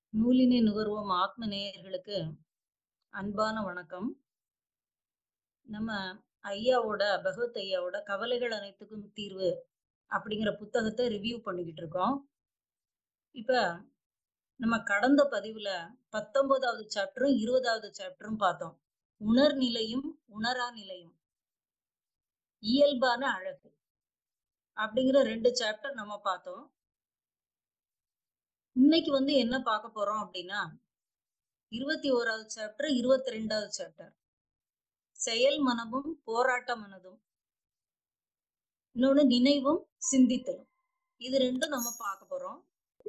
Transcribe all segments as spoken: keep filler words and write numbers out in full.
நூலினை நுகர்வோம் ஆத்ம நேயர்களுக்கு அன்பான வணக்கம். நம்ம ஐயாவோட பகவத் ஐயாவோட கவலைகள் அனைத்துக்கும் தீர்வு அப்படிங்கிற புத்தகத்தை ரிவ்யூ பண்ணிக்கிட்டு இருக்கோம். இப்ப நம்ம கடந்த பதிவுல பத்தொன்பதாவது சாப்டரும் இருபதாவது சாப்டரும் பார்த்தோம். உணர்நிலையும் உணரா நிலையும், இயல்பான அழகு அப்படிங்கிற ரெண்டு சாப்டர் நம்ம பார்த்தோம். இன்னைக்கு வந்து என்ன பார்க்க போறோம் அப்படின்னா இருபத்தி ஓராவது சாப்டர், இருபத்தி ரெண்டாவது சாப்டர், செயல் மனமும் போராட்ட மனதும், இன்னொன்னு நினைவும் சிந்தித்தலும். இது ரெண்டும் நம்ம பார்க்க போறோம்.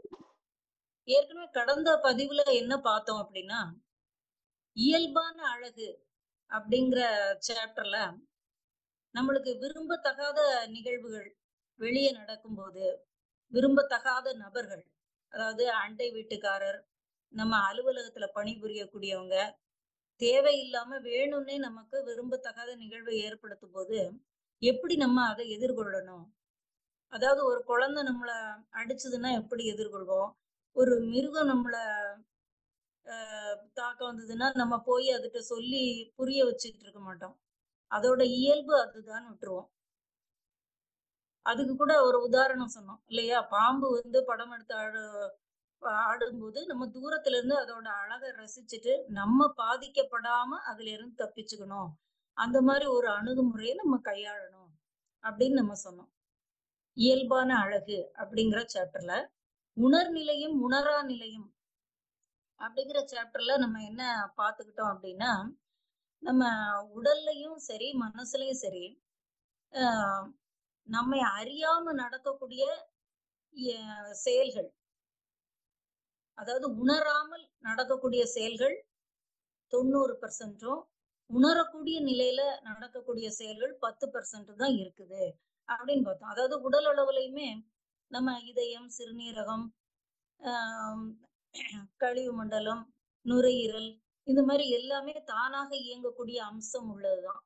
ஏற்கனவே கடந்த பதிவுல என்ன பார்த்தோம் அப்படின்னா இயல்பான அழகு அப்படிங்கிற சாப்டர்ல நம்மளுக்கு விரும்பத்தகாத நிகழ்வுகள் வெளியே நடக்கும்போது, விரும்பத்தகாத நபர்கள், அதாவது அண்டை வீட்டுக்காரர், நம்ம அலுவலகத்துல பணிபுரியக்கூடியவங்க, தேவையில்லாம வேணும்னே நமக்கு விரும்பத்தகாத நிகழ்வை ஏற்படுத்தும் போது எப்படி நம்ம அதை எதிர்கொள்ளணும். அதாவது ஒரு குழந்தை நம்மள அடிச்சதுன்னா எப்படி எதிர்கொள்வோம், ஒரு மிருகம் நம்மள அஹ் தாக்கம் வந்ததுன்னா நம்ம போய் அதுகிட்ட சொல்லி புரிய வச்சுட்டு இருக்க மாட்டோம். அதோட இயல்பு அதுதான் விட்டுருவோம். அதுக்கு கூட ஒரு உதாரணம் சொன்னோம் இல்லையா, பாம்பு வந்து படம் எடுத்து ஆடு ஆடும்போது நம்ம தூரத்துல இருந்து அதோட அழகை ரசிச்சுட்டு நம்ம பாதிக்கப்படாம அதுல இருந்து தப்பிச்சுக்கணும். அந்த மாதிரி ஒரு அணுகுமுறையை நம்ம கையாளணும் அப்படின்னு நம்ம சொன்னோம். இயல்பான அழகு அப்படிங்கிற சாப்டர்ல உணர்நிலையும் உணரா நிலையும் அப்படிங்கிற சாப்டர்ல நம்ம என்ன பார்த்துக்கிட்டோம் அப்படின்னா, நம்ம உடல்லையும் சரி மனசுலயும் சரி ஆஹ் நம்மை அறியாம நடக்கக்கூடிய செயல்கள், அதாவது உணராமல் நடக்கக்கூடிய செயல்கள் தொண்ணூறு பெர்சென்டும், உணரக்கூடிய நிலையில நடக்கக்கூடிய செயல்கள் பத்து பெர்சென்ட் தான் இருக்குது அப்படின்னு பார்த்தோம். அதாவது உடல் அளவுலையுமே நம்ம இதயம், சிறுநீரகம், ஆஹ் கழிவு மண்டலம், நுரையீரல், இந்த மாதிரி எல்லாமே தானாக இயங்கக்கூடிய அம்சம் உள்ளதுதான்.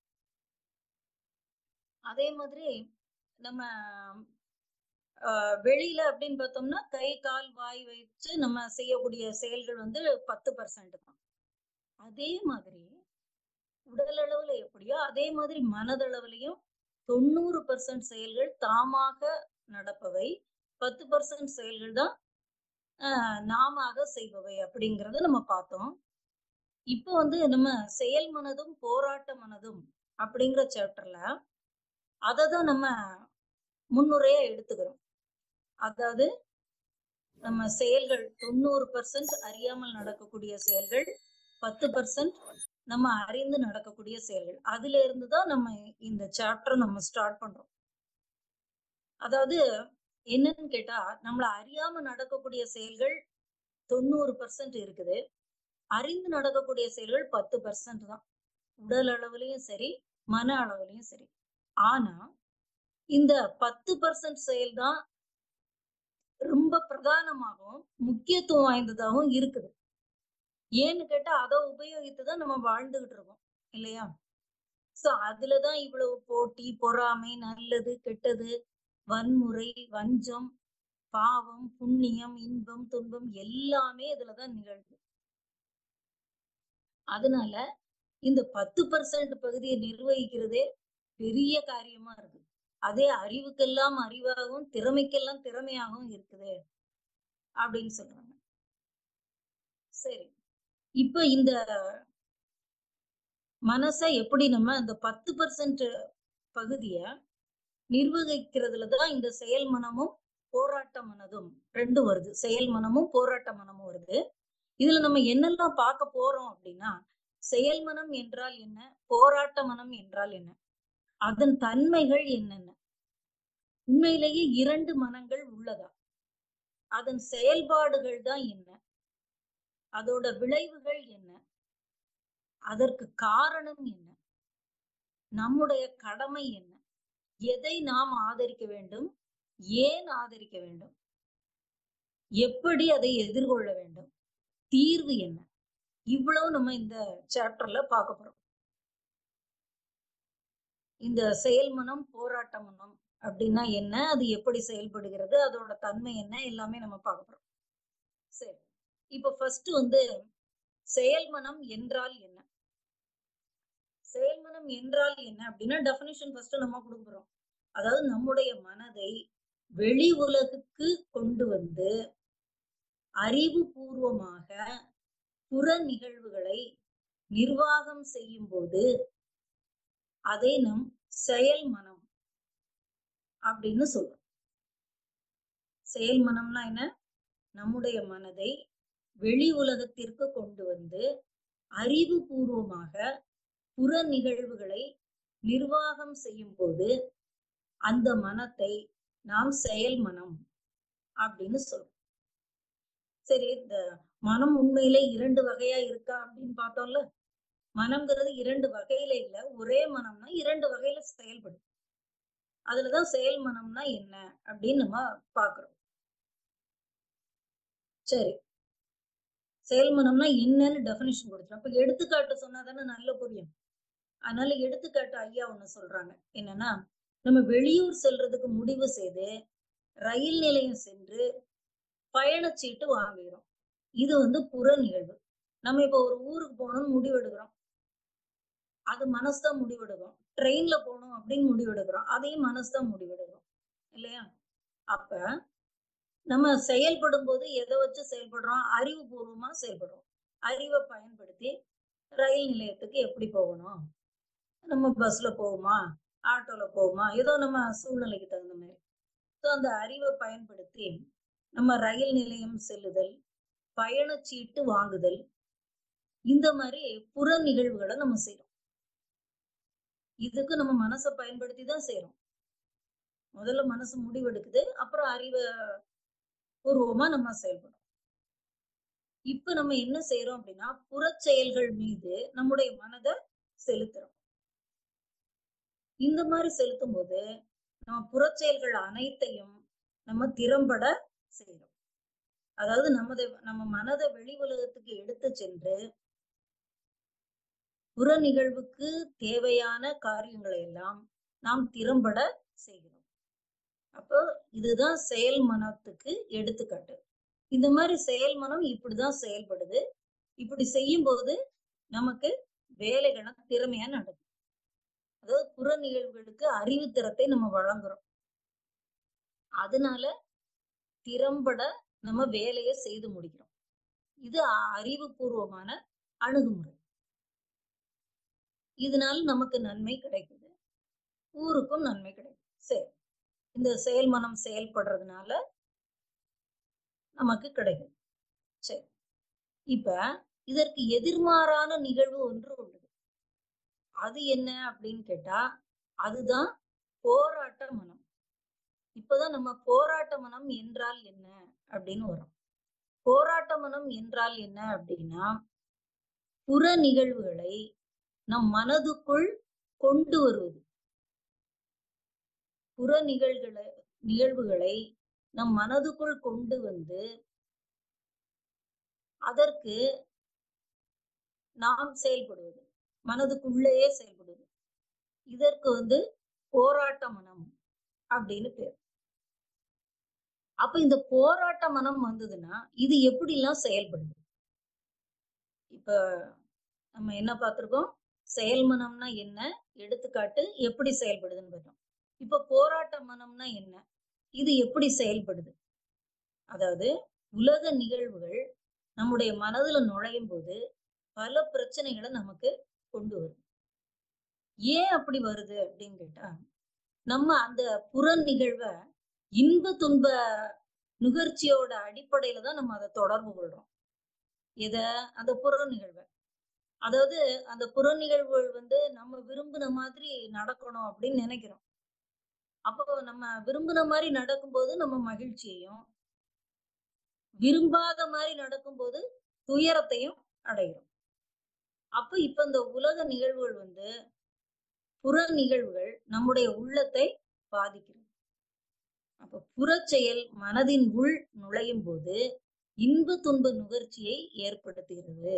அதே மாதிரி நம்ம ஆஹ் வெளியில அப்படின்னு பார்த்தோம்னா கை, கால், வாய் வச்சு நம்ம செய்யக்கூடிய செயல்கள் வந்து பத்து பெர்சென்ட் தான். அதே மாதிரி உடல் அளவுல எப்படியோ அதே மாதிரி மனதளவுலையும் தொண்ணூறு பெர்சென்ட் செயல்கள் தாமாக நடப்பவை, பத்து பெர்சென்ட் செயல்கள் தான் ஆஹ் நாம செய்பவை அப்படிங்கறத நம்ம பார்த்தோம். இப்ப வந்து நம்ம செயல் மனதும் போராட்ட மனதும் அப்படிங்கிற சாப்டர்ல அததான் நம்ம முன்னுரையா எடுத்துக்கிறோம். அதாவது நம்ம செயல்கள் தொண்ணூறு பெர்சென்ட் அறியாமல் நடக்கக்கூடிய செயல்கள், பத்து பெர்சென்ட் நம்ம அறிந்து நடக்கக்கூடிய செயல்கள். அதுல இருந்துதான் நம்ம இந்த சாப்டர் நம்ம ஸ்டார்ட் பண்றோம். அதாவது என்னன்னு கேட்டா, நம்மள அறியாம நடக்கக்கூடிய செயல்கள் தொண்ணூறு பெர்சென்ட் இருக்குது, அறிந்து நடக்கக்கூடிய செயல்கள் பத்து பெர்சென்ட் தான். உடல் அளவுலயும் சரி மன அளவுலயும் சரி. ஆனா இந்த பத்து பெர்சென்ட் செயல் தான் ரொம்ப பிரதானமாகவும் முக்கியத்துவம் வாய்ந்ததாகவும் இருக்குது. ஏன்னு கேட்டா அதை உபயோகித்துதான் நம்ம வாழ்ந்துகிட்டு இருக்கோம் இல்லையா. சோ அதுலதான் இவ்வளவு போட்டி, பொறாமை, நல்லது, கெட்டது, வன்முறை, வஞ்சம், பாவம், புண்ணியம், இன்பம், துன்பம் எல்லாமே இதுலதான் நிகழ்வு. அதனால இந்த பத்து பெர்சென்ட் பகுதியை நிர்வகிக்கிறதே பெரிய காரியமா இருக்கு. அதே அறிவுக்கெல்லாம் அறிவாகவும் திறமைக்கெல்லாம் திறமையாகவும் இருக்குது அப்படின்னு சொல்றாங்க. சரி, இப்ப இந்த மனசை எப்படி நம்ம இந்த பத்து பெர்சென்ட் பகுதிய நிர்வகிக்கிறதுலதான் இந்த செயல் மனமும் போராட்ட மனதும் ரெண்டும் வருது. செயல் மனமும் போராட்ட மனமும் வருது. இதுல நம்ம என்னெல்லாம் பார்க்க போறோம் அப்படின்னா, செயல் மனம் என்றால் என்ன, போராட்ட மனம் என்றால் என்ன, அதன் தன்மைகள் என்னென்ன, உண்மையிலேயே இரண்டு மனங்கள் உள்ளதா, அதன் செயல்பாடுகள் தான் என்ன, அதோட விளைவுகள் என்ன, அதற்கு காரணம் என்ன, நம்முடைய கடமை என்ன, எதை நாம் ஆதரிக்க வேண்டும், ஏன் ஆதரிக்க வேண்டும், எப்படி அதை எதிர்கொள்ள வேண்டும், தீர்வு என்ன, இவ்வளவு நம்ம இந்த சாப்டர்ல பார்க்க போறோம். இந்த செயல் மனம் போராட்ட மனம் அப்படின்னா என்ன, அது எப்படி செயல்படுகிறது, அதோட தன்மை என்ன, எல்லாமே நம்ம பார்க்க போறோம். சரி, இப்ப ஃபர்ஸ்ட் வந்து செயல்மனம் என்றால் என்ன? செயல்மனம் என்றால் என்ன அப்படின்னா டெஃபினிஷன் ஃபர்ஸ்ட் நம்ம கொடுக்குறோம். அதாவது நம்முடைய மனதை வெளி உலகுக்கு கொண்டு வந்து அறிவுபூர்வமாக புற நிகழ்வுகளை நிர்வாகம் செய்யும் போது அதை நம் செயல் மனம் அப்படின்னு சொல்றோம். செயல் மனம்னா என்ன? நம்முடைய மனதை வெளி உலகத்திற்கு கொண்டு வந்து அறிவுபூர்வமாக புற நிகழ்வுகளை நிர்வாகம் செய்யும் போது அந்த மனத்தை நாம் செயல் மனம் அப்படின்னு சொல்றோம். சரி, இந்த மனம் உண்மையிலே இரண்டு வகையா இருக்கா அப்படின்னு பார்த்தோம்ல. மனம்ங்கிறது இரண்டு வகையில இல்ல, ஒரே மனம்னா இரண்டு வகையில செயல்படும். அதுலதான் செயல் மனம்னா என்ன அப்படின்னு நம்ம பாக்குறோம். சரி, செயல் மனம்னா என்னன்னு டெஃபினிஷன் கொடுத்துரும். அப்ப எடுத்துக்காட்டு சொன்னாதானே நல்ல புரியும். அதனால எடுத்துக்காட்டு ஐயா ஒண்ணு சொல்றாங்க. என்னன்னா, நம்ம வெளியூர் செல்றதுக்கு முடிவு செய்து ரயில் நிலையம் சென்று பயணச்சீட்டு வாங்குகிறோம். இது வந்து புற நிகழ்வு. நம்ம இப்ப ஒரு ஊருக்கு போகணும்னு முடிவெடுக்கிறோம். அது மனசுதான் முடிவெடுக்கும். ட்ரெயின்ல போகணும் அப்படின்னு முடிவெடுக்கிறோம். அதையும் மனசுதான் முடிவெடுக்கும் இல்லையா? அப்ப நம்ம செயல்படும் போது எதை வச்சு செயல்படுறோம்? அறிவுபூர்வமா செயல்படுறோம். அறிவை பயன்படுத்தி ரயில் நிலையத்துக்கு எப்படி போகணும்? நம்ம பஸ்ல போவோமா? ஆட்டோல போவோமா? ஏதோ நம்ம சூழ்நிலைக்கு தகுந்த மாதிரி. ஸோ அந்த அறிவை பயன்படுத்தி நம்ம ரயில் நிலையம் செல்லுதல், பயணச்சீட்டு வாங்குதல், இந்த மாதிரி புற நிகழ்வுகளை நம்ம செய்யறோம். இதுக்கு நம்ம மனசை பயன்படுத்தி தான் செய்யறோம். முதல்ல மனசு முடிவெடுக்குது, அப்புறம் அறிவை பூர்வமா நம்ம செயல்படும். இப்ப நம்ம என்ன செய்யறோம் அப்படின்னா, புற செயல்கள் மீது நம்முடைய மனதை செலுத்துறோம். இந்த மாதிரி செலுத்தும் போது நம்ம புற செயல்கள் அனைத்தையும் நம்ம திறம்பட செய்யறோம். அதாவது நமது நம்ம மனதை வெளி உலகத்துக்கு எடுத்து சென்று புற நிகழ்வுக்கு தேவையான காரியங்களை எல்லாம் நாம் திறம்பட செய்கிறோம். அப்போ இதுதான் செயல் மனத்துக்கு எடுத்துக்காட்டு. இந்த மாதிரி செயல் மனம் இப்படிதான் செயல்படுது. இப்படி செய்யும் போது நமக்கு வேலைகளை திறமையா நடக்கும். அதாவது புற நிகழ்வுகளுக்கு அறிவு திறத்தை நம்ம வழங்குறோம். அதனால திறம்பட நம்ம வேலையை செய்து முடிக்கிறோம். இது அறிவுபூர்வமான அணுகுமுறை. இதனால நமக்கு நன்மை கிடைக்குது, ஊருக்கும் நன்மை கிடைக்கும். சரி, இந்த செயல் மனம் செயல்படுறதுனால நமக்கு கிடைக்கும். சரி, இப்ப இதற்கு எதிர்மாறான நிகழ்வு ஒன்று உள்ளது. அது என்ன அப்படின்னு கேட்டா, அதுதான் போராட்ட மனம். இப்பதான் நம்ம போராட்ட மனம் என்றால் என்ன அப்படின்னு வரும். போராட்ட மனம் என்றால் என்ன அப்படின்னா, புற நிகழ்வுகளை நம் மனதுக்குள் கொண்டு வருவது. புற நிகழ்வுகளை நிகழ்வுகளை நம் மனதுக்குள் கொண்டு வந்து அதற்கு நாம் செயல்படுவது, மனதுக்குள்ளேயே செயல்படுவது. இதற்கு வந்து போராட்ட மனம் அப்படின்னு பேர். அப்ப இந்த போராட்ட மனம் வந்ததுன்னா இது எப்படி எல்லாம் செயல்படுது? இப்ப நம்ம என்ன பார்த்திருக்கோம்? செயல் மனம்னா என்ன, எடுத்துக்காட்டு, எப்படி செயல்படுதுன்னு பார்த்தோம். இப்ப போராட்ட மனம்னா என்ன, இது எப்படி செயல்படுது? அதாவது உலக நிகழ்வுகள் நம்முடைய மனதுல நுழையும் போது பல பிரச்சனைகளை நமக்கு கொண்டு வரும். ஏன் அப்படி வருது அப்படின்னு கேட்டா, நம்ம அந்த புற நிகழ்வை இன்ப துன்ப நுகர்ச்சியோட அடிப்படையில தான் நம்ம அதை தொடர்பு கொள்றோம். எத? அந்த புற நிகழ்வை. அதாவது அந்த புற நிகழ்வுகள் வந்து நம்ம விரும்பின மாதிரி நடக்கணும் அப்படின்னு நினைக்கிறோம். அப்போ நம்ம விரும்பின மாதிரி நடக்கும்போது நம்ம மகிழ்ச்சியையும், விரும்பாத மாதிரி நடக்கும்போது துயரத்தையும் அடைகிறோம். அப்ப இப்ப இந்த உலக நிகழ்வுகள் வந்து புற நிகழ்வுகள் நம்முடைய உள்ளத்தை பாதிக்கிறது. அப்ப புறச்செயல் மனதின் உள் நுழையும் போது இன்ப துன்ப நுகர்ச்சியை ஏற்படுத்துகிறது.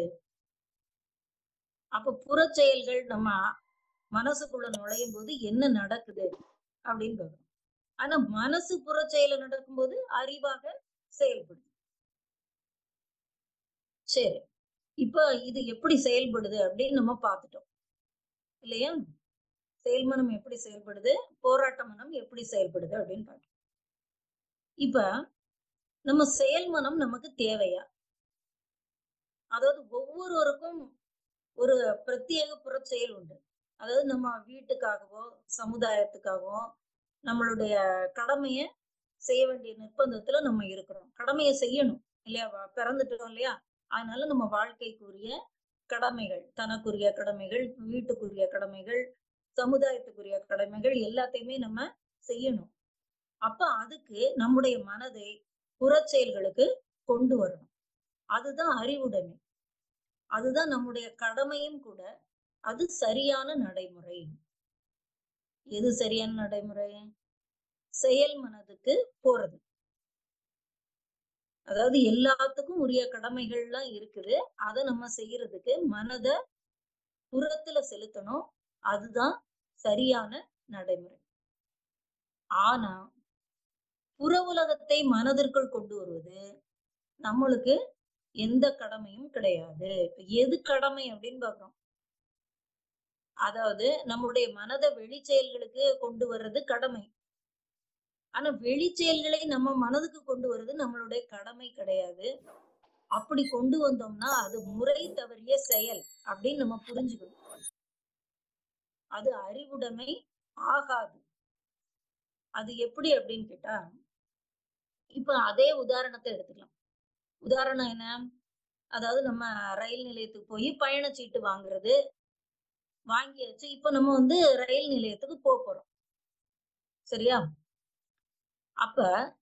அப்ப புறச்செயல்கள் நம்ம மனசுக்குள்ள நுழையும் போது என்ன நடக்குது அப்படின்னு பார்க்கணும். ஆனா மனசு புறச்செயல நடக்கும்போது அறிவாக செயல்படும். சரி. இப்ப இது எப்படி செயல்படுது அப்படின்னு நம்ம பார்த்துட்டோம். இல்லையா? செயல்மனம் எப்படி செயல்படுது? போராட்ட மனம் எப்படி செயல்படுது அப்படின்னு பார்த்தோம். இப்ப நம்ம செயல்மனம் நமக்கு தேவையா? அதாவது ஒவ்வொருவருக்கும் ஒரு பிரத்யேக புறச்செயல் உண்டு. அதாவது நம்ம வீட்டுக்காகவோ, சமுதாயத்துக்காகவோ நம்மளுடைய கடமைய செய்ய வேண்டிய நிர்பந்தத்துல நம்ம இருக்கிறோம். கடமைய செய்யணும் இல்லையா? வ பிறந்துட்டோம் இல்லையா? அதனால நம்ம வாழ்க்கைக்குரிய கடமைகள், தனக்குரிய கடமைகள், வீட்டுக்குரிய கடமைகள், சமுதாயத்துக்குரிய கடமைகள் எல்லாத்தையுமே நம்ம செய்யணும். அப்ப அதுக்கு நம்முடைய மனதை புறச்செயல்களுக்கு கொண்டு வரணும். அதுதான் அறிவுடைமை. அதுதான் நம்முடைய கடமையும் கூட. அது சரியான நடைமுறை. எது சரியான நடைமுறை? செயல் மனதுக்கு போறது. அதாவது எல்லாத்துக்கும் உரிய கடமைகள்லாம் இருக்குது. அத நம்ம செய்யறதுக்கு மனத புறத்துல செலுத்தணும். அதுதான் சரியான நடைமுறை. ஆனா, புற உலகத்தை மனதிற்குள் கொண்டு வருவது நம்மளுக்கு எந்த கடமையும் கிடையாது. எது கடமை அப்படின்னு பார்க்கிறோம். அதாவது நம்முடைய மனத வெளி செயல்களுக்கு கொண்டு வர்றது கடமை. ஆனா வெளி செயல்களை நம்ம மனதுக்கு கொண்டு வர்றது நம்மளுடைய கடமை கிடையாது. அப்படி கொண்டு வந்தோம்னா அது முறை தவறிய செயல் அப்படின்னு நம்ம புரிஞ்சுக்கணும். அது அறிவுடைமை ஆகாது. அது எப்படி அப்படின்னு கேட்டா, இப்ப அதே உதாரணத்தை எடுத்துக்கலாம். உதாரணம் என்ன? அதாவது நம்ம ரயில் நிலையத்துக்கு போய் பயணச்சீட்டு வாங்குறது. வாங்கியாச்சு. இப்ப நம்ம வந்து ரயில் நிலையத்துக்கு போ போறோம். சரியா? அப்ப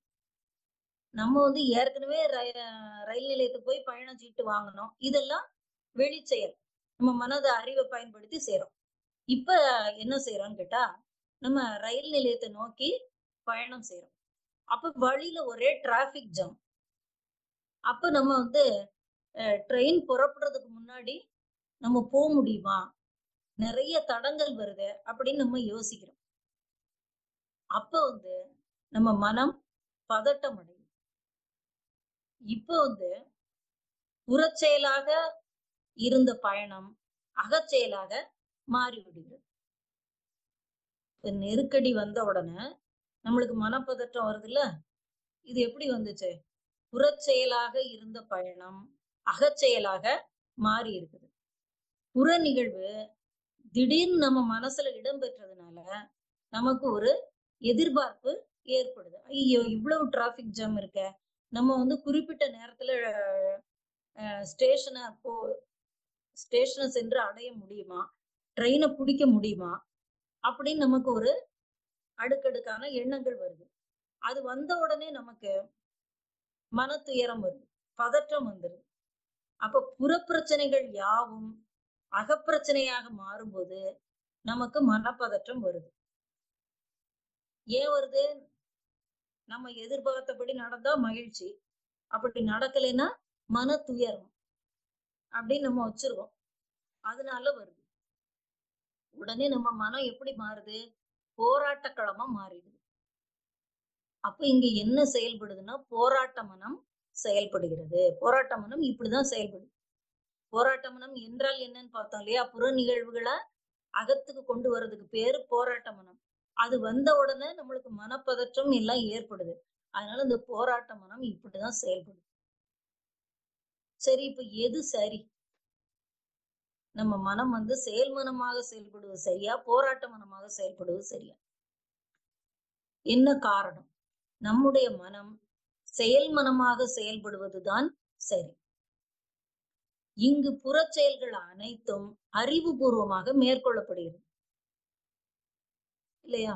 நம்ம வந்து ஏற்கனவே ர ரயில் நிலையத்துக்கு போய் பயணச்சீட்டு வாங்கணும். இதெல்லாம் வெளி செயல். நம்ம மனத அறிவ பயன்படுத்தி செய்றோம். இப்ப என்ன செய்றோம்னு கேட்டா, நம்ம ரயில் நிலையத்த நோக்கி பயணம் செய்றோம். அப்ப வழியில ஒரே டிராபிக் ஜாம். அப்ப நம்ம வந்து அ ட்ரெயின் புறப்படுறதுக்கு முன்னாடி நம்ம போ முடியுமா? நெறைய தடங்கல் வருதே அப்படின்னு நம்ம யோசிக்கிறோம். அப்ப வந்து நம்ம மனம் பதட்டம் அடையும். இப்ப வந்து புறச்செயலாக இருந்த பயணம் அகச்செயலாக மாறிவிடுகிறது. இப்ப நெருக்கடி வந்த உடனே நம்மளுக்கு மனப்பதற்றம் வருதுல்ல? இது எப்படி வந்துச்சு? புறச்செயலாக இருந்த பயணம் அகச்செயலாக மாறி இருக்குது. புற நிகழ்வு திடீர்னு நம்ம மனசுல இடம் பெற்றதுனால நமக்கு ஒரு எதிர்பார்ப்பு ஏற்படுது. ஐயோ! இவ்வளவு டிராபிக் ஜாம் இருக்கே. நம்ம வந்து குறிப்பிட்ட நேரத்துல அ ஸ்டேஷன போ ஸ்டேஷன சென்று அடைய முடியுமா? ட்ரெயின புடிக்க முடியுமா? அப்படின்னு நமக்கு ஒரு அடுக்கடுக்கான எண்ணங்கள் வருது. அது வந்த உடனே நமக்கு மனத்துயரம் வருது. பதற்றம் வந்துருது. அப்ப புறப்பிரச்சனைகள் யாவும் அகப்பிரச்சனையாக மாறும்போது நமக்கு மனப்பதற்றம் வருது. ஏன் வருது? நம்ம எதிர்பார்த்தபடி நடந்தா மகிழ்ச்சி. அப்படி நடக்கலைன்னா மனத்துயரம். அப்படின்னு நம்ம வச்சிருக்கோம். அதனால வருது. உடனே நம்ம மனம் எப்படி மாறுது? போராட்ட களமா மாறிடுது. அப்ப இங்க என்ன செயல்படுதுன்னா, போராட்ட மனம் செயல்படுகிறது. போராட்ட மனம் இப்படிதான் செயல்படுது. போராட்ட மனம் என்றால் என்னன்னு பார்த்தோம் இல்லையா? புற நிகழ்வுகள அகத்துக்கு கொண்டு வர்றதுக்கு பேரு போராட்ட மனம். அது வந்த உடனே நம்மளுக்கு மனப்பதற்றம் எல்லாம் ஏற்படுது. அதனால இந்த போராட்ட மனம் இப்படிதான் செயல்படுது. சரி, இப்ப எது சரி? நம்ம மனம் வந்து செயல் மனமாக செயல்படுவது சரியா? போராட்ட மனமாக செயல்படுவது சரியா? என்ன காரணம்? நம்முடைய மனம் செயல் மனமாக செயல்படுவதுதான் சரி. இங்கு புறச்செயல்கள் அனைத்தும் அறிவுபூர்வமாக மேற்கொள்ளப்படுகிறது. இல்லையா?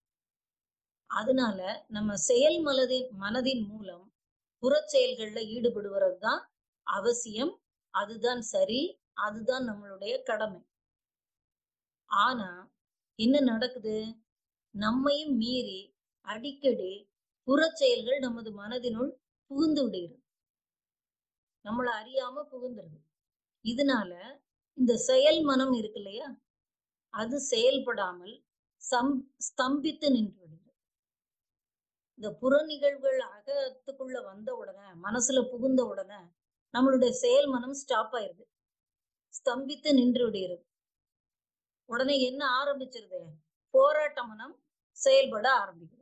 அதனால நம்ம செயல் மனதின் மனதின் மூலம் புறச்செயல்கள்ல ஈடுபடுவது தான் அவசியம். அதுதான் சரி. அதுதான் நம்மளுடைய கடமை. ஆனா என்ன நடக்குது? நம்மையும் மீறி அடிக்கடி புறச்செயல்கள் நமது மனதினுள் புகுந்து விடுகிறது. நம்மள அறியாம புகுந்துருது. இதனால இந்த செயல் மனம் இருக்கு இல்லையா? அது செயல்படாமல் சம் ஸ்தம்பித்து நின்று விடுகிறது. இந்த புற நிகழ்வுகள் அகத்துக்குள்ள வந்த உடனே, மனசுல புகுந்த உடனே நம்மளுடைய செயல் மனம் ஸ்டாப் ஆயிருது, ஸ்தம்பித்து நின்று விடுகிறது. உடனே என்ன ஆரம்பிச்சிருது? போராட்ட மனம் செயல்பட ஆரம்பிக்குது.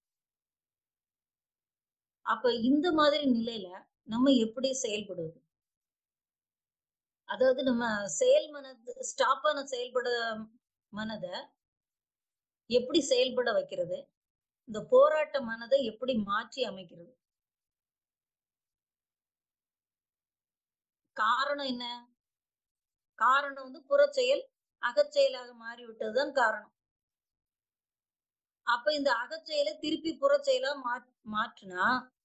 அப்ப இந்த மாதிரி நிலையில நம்ம எப்படி செயல்படுவது? அதாவது நம்ம செயல் மனது ஸ்டாப் ஆன செயல்பட மனத எப்படி செயல்பட வைக்கிறது? இந்த போராட்ட மனதை எப்படி மாற்றி அமைக்கிறது? காரணம் என்ன? காரணம் வந்து புறச்செயல் அகச்செயலாக மாறிவிட்டதுதான் காரணம். அப்ப இந்த அகச்செயலை திருப்பி புறச்செயலா மா மாற்றினா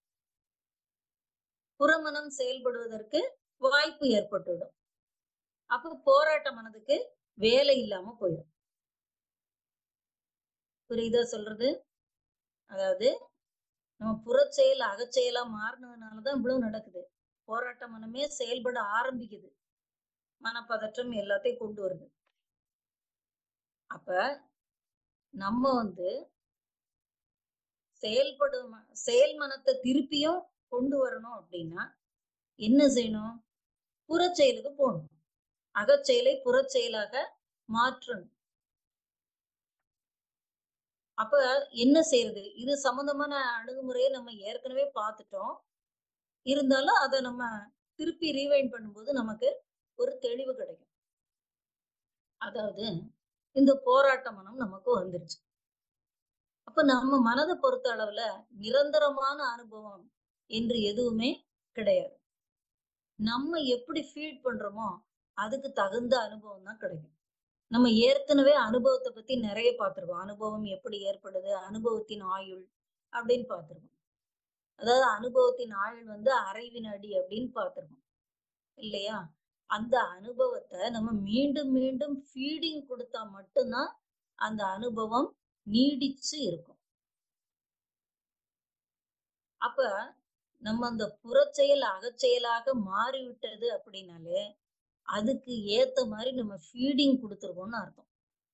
புறமனம் செயல்படுவதற்கு வாய்ப்பு ஏற்பட்டுவிடும். அப்ப போராட்ட மனதுக்கு வேலை இல்லாம போயிடும். புரியுதா சொல்றது? அதாவது நம்ம புறச்செயல் அகச்செயலா மாறினதுனாலதான் இவ்வளவு நடக்குது. போராட்ட மனமே செயல்பட ஆரம்பிக்குது. மனப்பதற்றம் எல்லாத்தையும் கொண்டு வருது. அப்ப நம்ம வந்து செயல்படும் செயல் மனத்தை திருப்பியும் கொண்டு வரணும் அப்படின்னா என்ன செய்யணும்? புறச்செயலுக்கு போகணும். அகச்செயலை புறச்செயலாக மாற்றணும். அப்ப என்ன செய்யறது? இது சம்பந்தமான அணுகுமுறையை நம்ம ஏற்கனவே பார்த்துட்டோம். இருந்தாலும் அதை நம்ம திருப்பி ரீவைண்ட் பண்ணும்போது நமக்கு ஒரு தெளிவு கிடைக்கும். அதாவது இந்த போராட்ட மனம் நமக்கு வந்துருச்சு. அப்ப நம்ம மனதை பொறுத்த அளவுல நிரந்தரமான அனுபவம் என்று எதுவுமே கிடையாது. நம்ம எப்படி ஃபீட் பண்றோமோ அதுக்கு தகுந்த அனுபவம் தான் கிடைக்கும். நம்ம ஏற்கனவே அனுபவத்தை பத்தி நிறைய பார்த்திருக்கோம். அனுபவம் எப்படி ஏற்படுது, அனுபவத்தின் ஆயுள் அப்படின்னு பார்த்திருக்கோம். அதாவது அனுபவத்தின் ஆயுள் வந்து அரை வினாடி அப்படின்னு பார்த்திருக்கோம் இல்லையா? அந்த அனுபவத்தை நம்ம மீண்டும் மீண்டும் ஃபீடிங் கொடுத்தா மட்டும்தான் அந்த அனுபவம் நீடிச்சு இருக்கும். அப்ப நம்ம அந்த புறச்செயல் அகச்செயலாக மாறிவிட்டது அப்படின்னாலே அதுக்கு ஏத்த மாதிரி நம்ம ஃபீடிங் கொடுத்துருக்கோம்னு அர்த்தம்.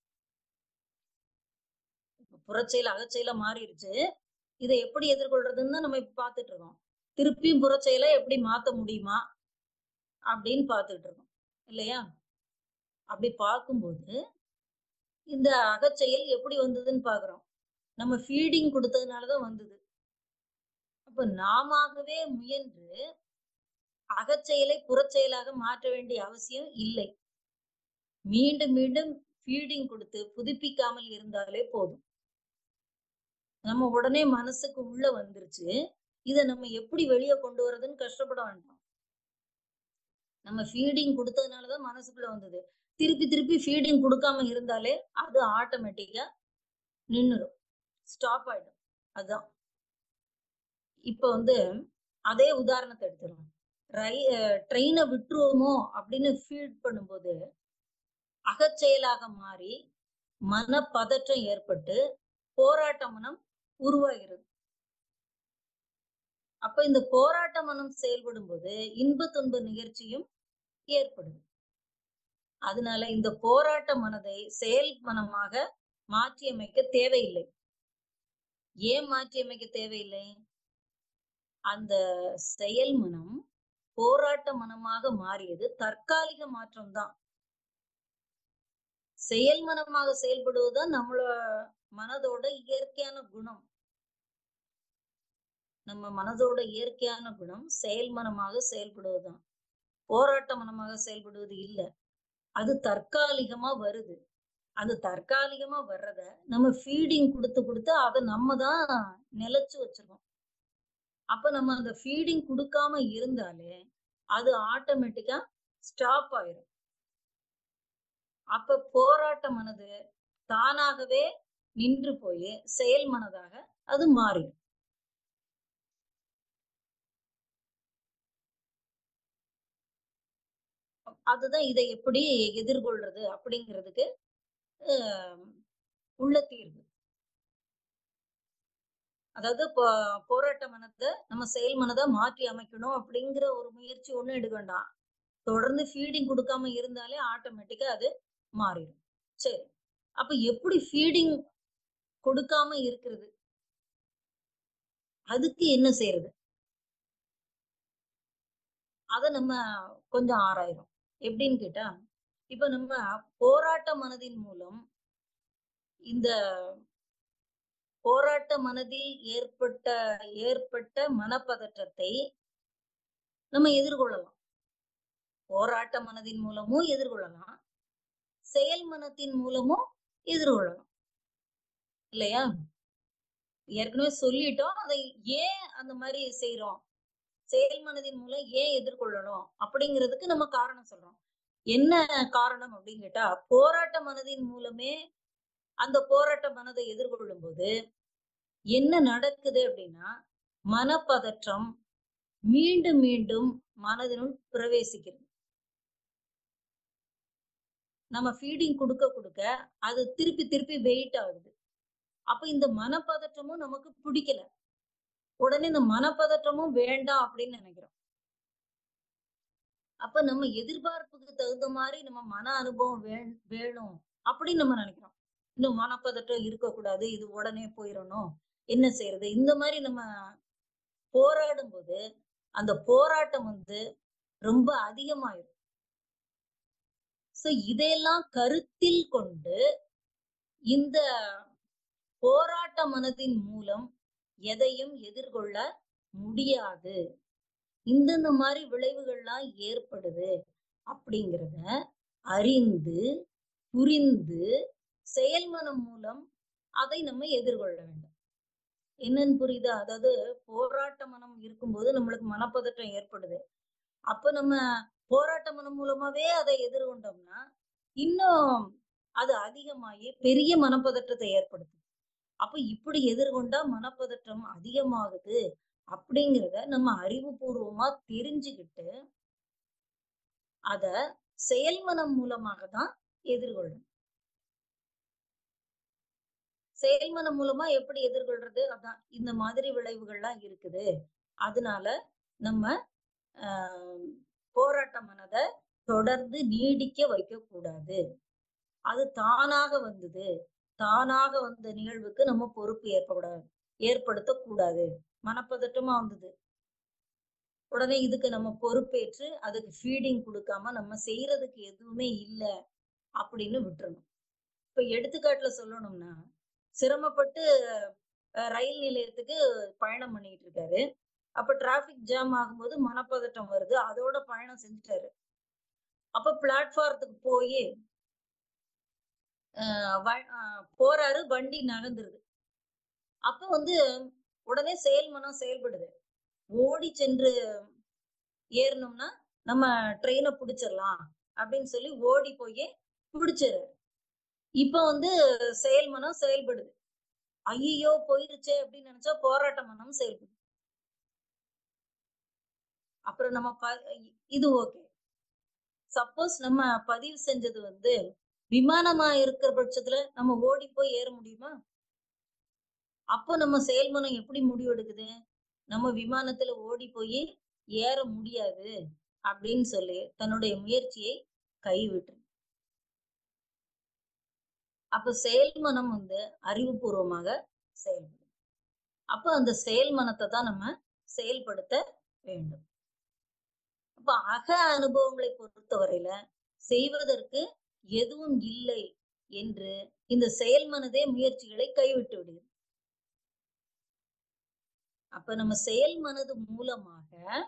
புறச்செயல் அகச்செயலா மாறிடுச்சு. இதை எப்படி எதிர்கொள்றதுன்னு தான் நம்ம இப்ப பார்த்துட்டு இருக்கோம். திருப்பியும் புறச்செயலை எப்படி மாத்த முடியுமா அப்படின்னு பார்த்துட்டு இருக்கோம் இல்லையா? அப்படி பார்க்கும்போது இந்த அகச்செயல் எப்படி வந்ததுன்னு பாக்குறோம். நம்ம ஃபீடிங் கொடுத்ததுனாலதான் வந்தது. அப்ப நாமவே முயன்று அகச்செயலை புறச்செயலாக மாற்ற வேண்டிய அவசியம் இல்லை. மீண்டும் மீண்டும் ஃபீடிங் கொடுத்து புதுப்பிக்காமல் இருந்தாலே போதும். நம்ம உடனே மனசுக்கு உள்ள வந்துருச்சு. இதை நம்ம எப்படி வெளியே கொண்டு வர்றதுன்னு கஷ்டப்பட வேண்டாம். நம்ம ஃபீடிங் கொடுத்ததுனாலதான் மனசுக்குள்ள வந்தது. திருப்பி திருப்பி ஃபீடிங் கொடுக்காம இருந்தாலே அது ஆட்டோமேட்டிக்கா நின்னுரும், ஸ்டாப் ஆயிடும். அதுதான். இப்ப வந்து அதே உதாரணத்தை எடுத்துருவோம். ரை ட்ரெயினை விட்டுருவோமோ அப்படின்னு ஃபீட் பண்ணும்போது அகச்செயலாக மாறி மனப்பதற்றம் ஏற்பட்டு போராட்ட மனம் உருவாகிறது. அப்ப இந்த போராட்ட மனம் செயல்படும் போது இன்ப துன்ப நிகழ்ச்சியும் ஏற்படுது. அதனால இந்த போராட்ட மனதை செயல் மனமாக மாற்றியமைக்க தேவையில்லை. ஏன் மாற்றியமைக்க தேவையில்லை? அந்த செயல் மனம் போராட்ட மனமாக மாறியது தற்காலிக மாற்றம் தான். செயல் மனமாக செயல்படுவதுதான் நம்மளோட மனதோட இயற்கையான குணம். நம்ம மனதோட இயற்கையான குணம் செயல் மனமாக செயல்படுவதுதான். போராட்ட மனமாக செயல்படுவது இல்லை. அது தற்காலிகமா வருது. அது தற்காலிகமா வர்றத நம்ம ஃபீடிங் கொடுத்து கொடுத்து அதை நம்ம தான் நிலைச்சு வச்சிருக்கோம். அப்ப நம்ம அந்த ஃபீடிங் கொடுக்காம இருந்தாலே அது ஆட்டோமேட்டிக்கா ஸ்டாப் ஆயிரும். அப்ப போராட்ட மனது தானாகவே நின்று போய் செயல் மனதாக அது மாறிடும். அதுதான் இதை எப்படி எதிர்கொள்றது அப்படிங்கிறதுக்கு உள்ள தீர்வு. அதாவது போராட்ட மனத்தை நம்ம செயல் மனதை மாற்றி அமைக்கணும் அப்படிங்கிற ஒரு முயற்சி ஒண்ணும் எடுக்க வேண்டாம். தொடர்ந்து ஃபீடிங் கொடுக்காம இருந்தாலே ஆட்டோமேட்டிக்கா அது மாறிடும். சரி, அப்ப எப்படி ஃபீடிங் கொடுக்காம இருக்கிறது? அதுக்கு என்ன செய்யறது? அத நம்ம கொஞ்சம் ஆராயிறோம். எப்படின்னு கேட்டா, இப்ப நம்ம போராட்ட மனதின் மூலம் இந்த போராட்ட மனதில் ஏற்பட்ட ஏற்பட்ட மனப்பதற்றத்தை நம்ம எதிர்கொள்ளலாம். போராட்ட மனதின் மூலமும் எதிர்கொள்ளலாம். செயல் மனத்தின் மூலமும் எதிர்கொள்ளலாம். இல்லையா? ஏற்கனவே சொல்லிட்டோம். அதை ஏன் அந்த மாரி செய்றோம்? செயல் மனதின் மூலம் ஏன் எதிர்கொள்ளணும்? அப்படிங்கிறதுக்கு நம்ம காரணம் சொல்றோம். என்ன காரணம் அப்படின்னு கேட்டா, போராட்ட மனதின் மூலமே அந்த போராட்ட மனதை எதிர்கொள்ளும்போது என்ன நடக்குது அப்படின்னா, மனப்பதற்றம் மீண்டும் மீண்டும் மனதினுள் பிரவேசிக்கிறது. நம்ம ஃபீடிங் குடுக்க குடுக்க அது திருப்பி திருப்பி வெயிட் ஆகுது. அப்ப இந்த மனப்பதற்றமும் நமக்கு பிடிக்கல. உடனே இந்த மனப்பதற்றமும் வேண்டாம் அப்படின்னு நினைக்கிறோம். அப்ப நம்ம எதிர்பார்ப்புக்கு தகுந்த மாரி நம்ம மன அனுபவம் வே வேணும் அப்படின்னு நம்ம நினைக்கிறோம். இந்த மனப்பதற்றம் இருக்கக்கூடாது. இது உடனே போயிரணும். என்ன செய்யறது? இந்த மாரி நம்ம போராடும்போது, அந்த போராட்டம் வந்து ரொம்ப அதிகமாயிரும். சோ இதையெல்லாம் கருத்தில் கொண்டு இந்த போராட்ட மனதின் மூலம் எதையும் எதிர்கொள்ள முடியாது. இந்தந்த மாரி விளைவுகள்லாம் ஏற்படுது அப்படிங்கிறத அறிந்து, புரிந்து, செயல்மனம் மூலம் அதை நம்ம எதிர்கொள்ள வேண்டும். என்னன்னு புரியுதா? அதாவது போராட்ட மனம் இருக்கும்போது நம்மளுக்கு மனப்பதற்றம் ஏற்படுது. அப்ப நம்ம போராட்ட மனம் மூலமாவே அதை எதிர்கொண்டோம்னா, இன்னும் அது அதிகமாகி பெரிய மனப்பதற்றத்தை ஏற்படுத்தும். அப்ப இப்படி எதிர்கொண்டா மனப்பதற்றம் அதிகமாகுது அப்படிங்கிறத நம்ம அறிவுபூர்வமா தெரிஞ்சுக்கிட்டு, அத செயல்மனம் மூலமாக தான் எதிர்கொள்ளணும். செயல்மனம் மூலமா எப்படி எதிர்கொள்றது? அதான் இந்த மாதிரி விளைவுகள்லாம் இருக்குது. அதனால நம்ம அ போராட்ட மனத தொடர்ந்து நீடிக்க வைக்கக்கூடாது. அது தானாக வந்தது. தானாக வந்த நிகழ்வுக்கு நம்ம பொறுப்பு ஏற்கக்கூடாது ஏற்படுத்தக்கூடாது. மனப்பதட்டமா வந்தது. உடனே இதுக்கு நம்ம பொறுப்பேற்று அதுக்கு ஃபீடிங் குடுக்காம நம்ம செய்யறதுக்கு எதுவுமே இல்ல அப்படின்னு விட்டுறணும். இப்ப எடுத்துக்காட்டுல சொல்லணும்னா, சிரமப்பட்டு அ ரயில் நிலையத்துக்கு பயணம் பண்ணிட்டு இருக்காரு. அப்ப டிராஃபிக் ஜாம் ஆகும்போது மனப்பதட்டம் வருது. அதோட பயணம் செஞ்சுட்டாரு. அப்ப பிளாட்ஃபாரத்துக்கு போயி அ வ அ போறாரு. வண்டி நகர்ந்துருது. அப்ப வந்து உடனே செயல்மனம் செயல்படுது. ஓடி சென்று ஏறுனோம்னா, நம்ம ட்ரெயின புடிச்சிடலாம் அப்படின்னு சொல்லி ஓடி போயி புடிச்சாரு. இப்ப வந்து செயல்மனம் செயல்படுது. ஐய்யய்யோ! போயிருச்சே அப்படின்னு நினைச்சா போராட்ட மனம் செயல்படுது. அப்புறம் நம்ம ப இது ஓகே. சப்போஸ் நம்ம பதிவு செஞ்சது வந்து விமானமா இருக்கிற பட்சத்துல நம்ம ஓடி போய் ஏற முடியுமா? அப்போ நம்ம செயல்மனம் எப்படி முடிவெடுக்குது? நம்ம விமானத்துல ஓடி போயி ஏற முடியாது அப்படின்னு சொல்லி தன்னுடைய முயற்சியை கைவிட்டுரும். அப்ப செயல்மனம் வந்து அறிவுபூர்வமாக செயல்படும். அப்ப அந்த செயல்மனத்த தான் நம்ம செயல்படுத்த வேண்டும். அப்ப அக அனுபவங்களை பொறுத்தவரையில செய்வதற்கு எதுவும் இல்லை என்று இந்த செயல்மனதே முயற்சிகளை கைவிட்டு விடுகிறது. அப்ப நம்ம செயல் மனது மூலமாக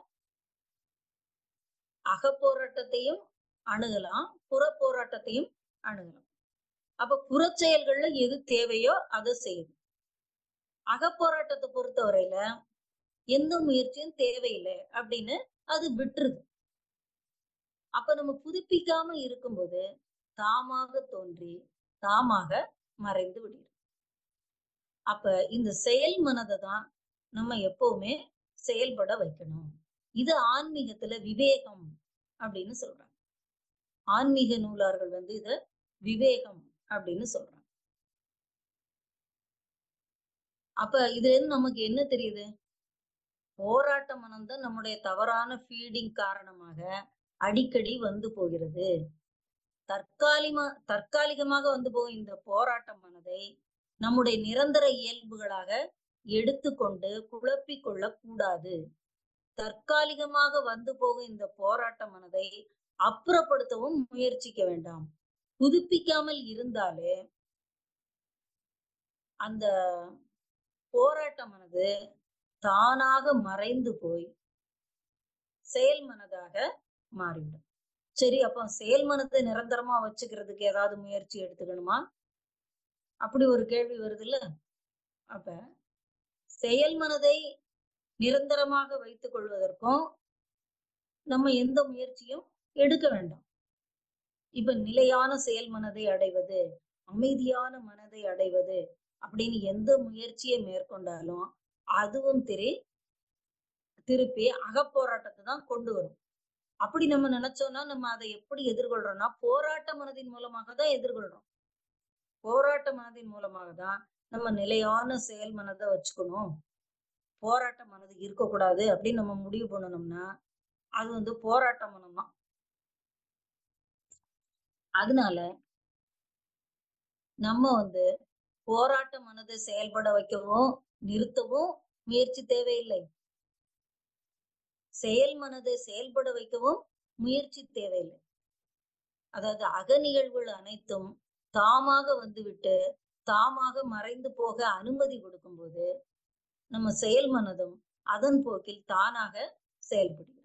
அகப்போராட்டத்தையும் அணுகலாம், புற போராட்டத்தையும் அணுகலாம். அப்ப புறச் செயல்கள்ல எது தேவையோ அதை செய்யுது. அகப்போராட்டத்தை பொறுத்தவரையில எந்த முயற்சியும் தேவையில்லை அப்படின்னு அது விட்டுருது. அப்ப நம்ம புதுப்பிக்காம இருக்கும்போது தாமாக தோன்றி தாமாக மறைந்து விடுகிறது. அப்ப இந்த செயல் மனதை தான் நம்ம எப்பவுமே செயல்பட வைக்கணும். இது ஆன்மீகத்துல விவேகம் அப்படின்னு சொல்றாங்க. ஆன்மீக நூலார்கள் வந்து இத விவேகம் அப்படின்னு சொல்றாங்க. அப்ப இதுல இருந்து நமக்கு என்ன தெரியுது? போராட்ட மனம்தான் நம்முடைய தவறான ஃபீடிங் காரணமாக அடிக்கடி வந்து போகிறது. தற்காலிகமா தற்காலிகமாக வந்து போகும் இந்த போராட்ட மனதை நம்முடைய நிரந்தர இயல்புகளாக எடுத்துக்கொண்டு குழப்பிக் கொள்ளக் கூடாது. தற்காலிகமாக வந்து போகும் இந்த போராட்ட மனதை அப்புறப்படுத்தவும் முயற்சிக்க வேண்டாம். புதுப்பிக்காமல் இருந்தாலே அந்த போராட்டமானது தானாக மறைந்து போய் செயல் மனதாக மாறிவிடும். சரி, அப்ப செயல் மனதை நிரந்தரமா வச்சுக்கிறதுக்கு ஏதாவது முயற்சி எடுத்துக்கணுமா? அப்படி ஒரு கேள்வி வருதுல்ல. அப்ப செயல் மனதை நிரந்தரமாக வைத்துக் கொள்வதற்கும் நம்ம எந்த முயற்சியும் எடுக்க வேண்டாம். இப்ப நிலையான செயல் மனதை அடைவது, அமைதியான மனதை அடைவது அப்படின்னு எந்த முயற்சியை மேற்கொண்டாலும் அதுவும் திரு திருப்பி அகப்போராட்டத்தை தான் கொண்டு வரும். அப்படி நம்ம நினைச்சோம்னா நம்ம அதை எப்படி எதிர்கொள்றோம்னா போராட்ட மனதின் மூலமாக தான் எதிர்கொள்றோம். போராட்ட மனதின் மூலமாக தான் நம்ம நிலையான செயல் மனதை வச்சுக்கணும், போராட்ட மனது இருக்கக்கூடாது அப்படின்னு நம்ம முடிவு பண்ணணும்னா அது வந்து போராட்ட மனம் தான். அதனால நம்ம வந்து போராட்ட மனதை செயல்பட வைக்கவும் நிறுத்தவும் முயற்சி தேவையில்லை. செயல் மனதை செயல்பட வைக்கவும் முயற்சி தேவையில்லை. அதாவது அக நிகழ்வுகள் அனைத்தும் தாமாக வந்துவிட்டு தாமாக மறைந்து போக அனுமதி கொடுக்கும்போது நம்ம செயல் மனதும் அதன் போக்கில் தானாக செயல்படுகிறது.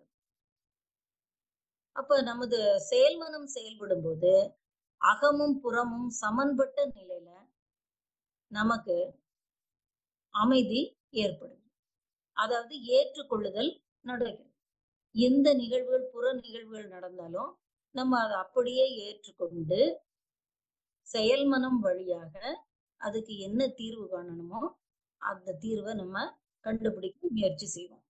அப்ப நமது செயல் மனம் செயல்படும் போது அகமும் புறமும் சமன்பட்ட நிலையில நமக்கு அமைதி ஏற்படுது. அதாவது ஏற்றுக்கொள்ளுதல் நடக்கிறது. எந்த நிகழ்வுகள் புற நிகழ்வுகள் நடந்தாலும் நம்ம அதை அப்படியே ஏற்றுக்கொண்டு செயல் மனம் வழியாக அதுக்கு என்ன தீர்வு காணணுமோ அந்த தீர்வை நம்ம கண்டுபிடிக்க முயற்சி செய்வோம்.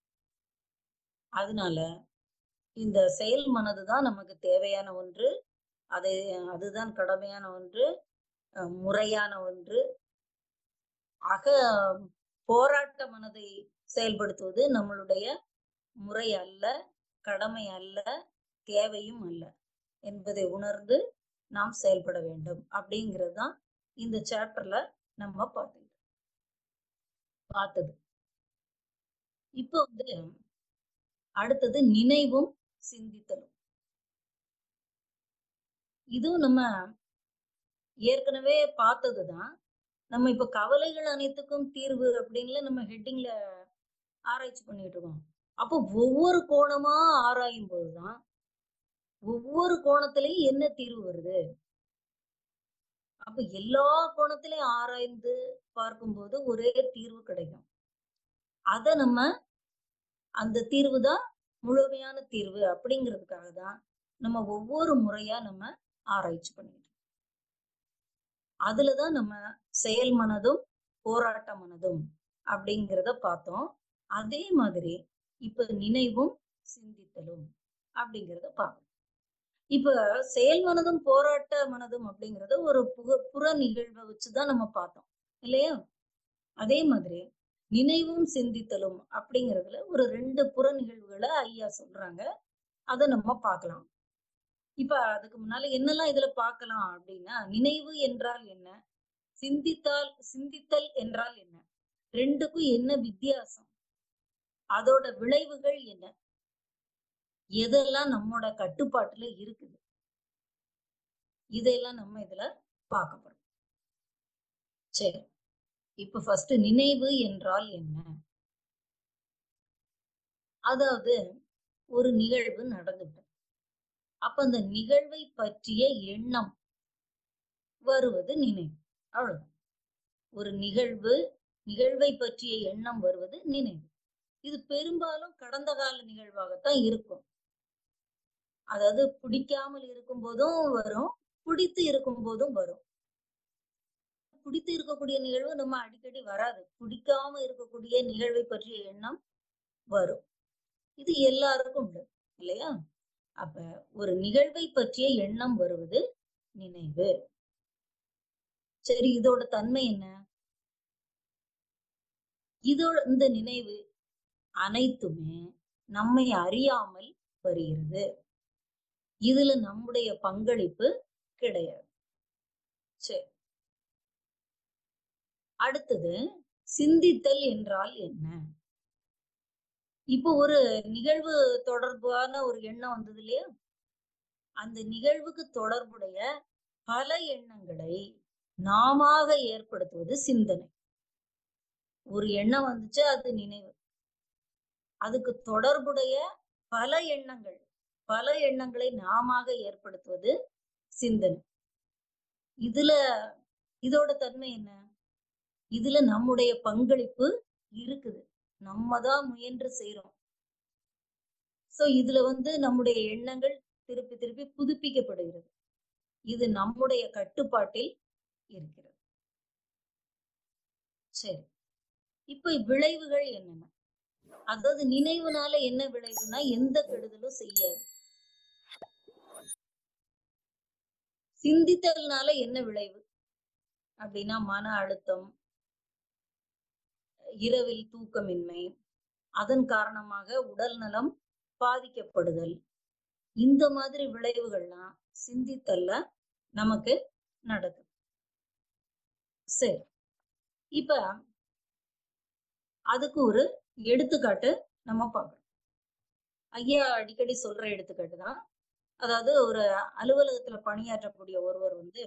அதனால இந்த செயல் மனதுதான் நமக்கு தேவையான ஒன்று, அதை அதுதான் கடமையான ஒன்று, முறையான ஒன்று. அக போராட்ட மனதை செயல்படுத்துவது நம்மளுடைய முறை அல்ல, கடமை அல்ல, தேவையும் அல்ல என்பதை உணர்ந்து நாம் செயல்பட வேண்டும். அப்படிங்கிறது தான் இந்த சாப்டர்ல நம்ம பார்த்தது பார்த்தது இப்போ வந்து அடுத்தது நினைவும் சிந்தித்தலும். இதுவும் நம்ம ஏற்கனவே பார்த்ததுதான். நம்ம இப்ப கவலைகள் அனைத்துக்கும் தீர்வு அப்படின்னு நம்ம ஹெட்டிங்ல ஆராய்ச்சி பண்ணிட்டு இருக்கோம். அப்போ ஒவ்வொரு கோணமா ஆராயும் போதுதான் ஒவ்வொரு கோணத்திலையும் என்ன தீர்வு வருது. அப்ப எல்லா கோணத்திலையும் ஆராய்ந்து பார்க்கும்போது ஒரே தீர்வு கிடைக்கும். அத நம்ம அந்த தீர்வு தான் முழுமையான தீர்வு அப்படிங்கிறதுக்காக தான் நம்ம ஒவ்வொரு முறையா நம்ம ஆராய்ச்சி பண்ணிட்டு அதுலதான் நம்ம செயல் மனதும் போராட்ட மனதும் அப்படிங்கிறத பார்த்தோம். அதே மாதிரி இப்ப நினைவும் சிந்தித்தலும் அப்படிங்கிறத பார்க்கணும். இப்ப செயல் மனதும் போராட்ட மனதும் அப்படிங்கறத ஒரு புக புற நிகழ்வை வச்சுதான் நம்ம பார்த்தோம் இல்லையா? அதே மாதிரி நினைவும் சிந்தித்தலும் அப்படிங்கிறதுல ஒரு ரெண்டு புற நிகழ்வுகளை ஐயா சொல்றாங்க. அதை நம்ம பார்க்கலாம். இப்ப அதுக்கு முன்னால என்னெல்லாம் இதுல பார்க்கலாம் அப்படின்னா, நினைவு என்றால் என்ன, சிந்தித்தால் சிந்தித்தல் என்றால் என்ன, ரெண்டுக்கும் என்ன வித்தியாசம், அதோட விளைவுகள் என்ன, எதெல்லாம் நம்மோட கட்டுப்பாட்டுல இருக்குது, இதெல்லாம் நம்ம இதுல பார்க்க போறோம். சரி, இப்ப ஃபர்ஸ்ட் நினைவு என்றால் என்ன? அதாவது ஒரு நிகழ்வு நடந்துட்டு அப்ப அந்த நிகழ்வை பற்றிய எண்ணம் வருவது நினைவு. அவ்வளவுதான். ஒரு நிகழ்வு நிகழ்வை பற்றிய எண்ணம் வருவது நினைவு. இது பெரும்பாலும் கடந்த கால நிகழ்வாகத்தான் இருக்கும். அதாவது பிடிக்காமல் இருக்கும் போதும் வரும், பிடித்து இருக்கும் போதும் வரும். பிடித்து இருக்கக்கூடிய நிகழ்வு நம்ம அடிக்கடி வராது. பிடிக்காம இருக்கக்கூடிய நிகழ்வை பற்றிய எண்ணம் வரும். இது எல்லாருக்கும் உண்டு இல்லையா? அப்ப ஒரு நிகழ்வை பற்றிய எண்ணம் வருவது நினைவு. சரி, இதோட தன்மை என்ன? இதோட இந்த நினைவு அனைத்துமே நம்மை அறியாமல் வருகிறது. இதுல நம்முடைய பங்களிப்பு கிடையாது. சரி, அடுத்தது சிந்தித்தல் என்றால் என்ன? இப்போ ஒரு நிகழ்வு தொடர்பான ஒரு எண்ணம் வந்தது இல்லையா? அந்த நிகழ்வுக்கு தொடர்புடைய பல எண்ணங்களை நாமாக ஏற்படுத்துவது சிந்தனை. ஒரு எண்ணம் வந்துச்சு, அது நினைவு. அதுக்கு தொடர்புடைய பல எண்ணங்கள், பல எண்ணங்களை நாமாக ஏற்படுத்துவது சிந்தனை. இதுல இதோட தன்மை என்ன? இதுல நம்முடைய பங்களிப்பு இருக்குது. நம்ம தான் முயன்று செய்றோம். சோ இதுல வந்து நம்முடைய எண்ணங்கள் திருப்பி திருப்பி புதுப்பிக்கப்படுகிறது. இது நம்முடைய கட்டுப்பாட்டில் இருக்கிறது. சரி. இப்ப விளைவுகள் என்னென்ன? அதாவது நினைவுனால என்ன விளைவுனா எந்த கெடுதலும் செய்யாது. சிந்தித்தல்னால என்ன விளைவு அப்படின்னா மன அழுத்தம், இரவில் தூக்கமின்மை, அதன் காரணமாக உடல் நலம் பாதிக்கப்படுதல், இந்த மாதிரி விளைவுகள்லாம் சிந்தித்தல்ல நமக்கு நடக்குது. சரி. இப்ப அதுக்கு ஒரு எடுத்துக்காட்டு நம்ம பார்க்கணும். ஐயா அடிக்கடி சொல்ற எடுத்துக்காட்டு தான். அதாவது ஒரு அலுவலகத்துல பணியாற்றக்கூடிய ஒருவர் வந்து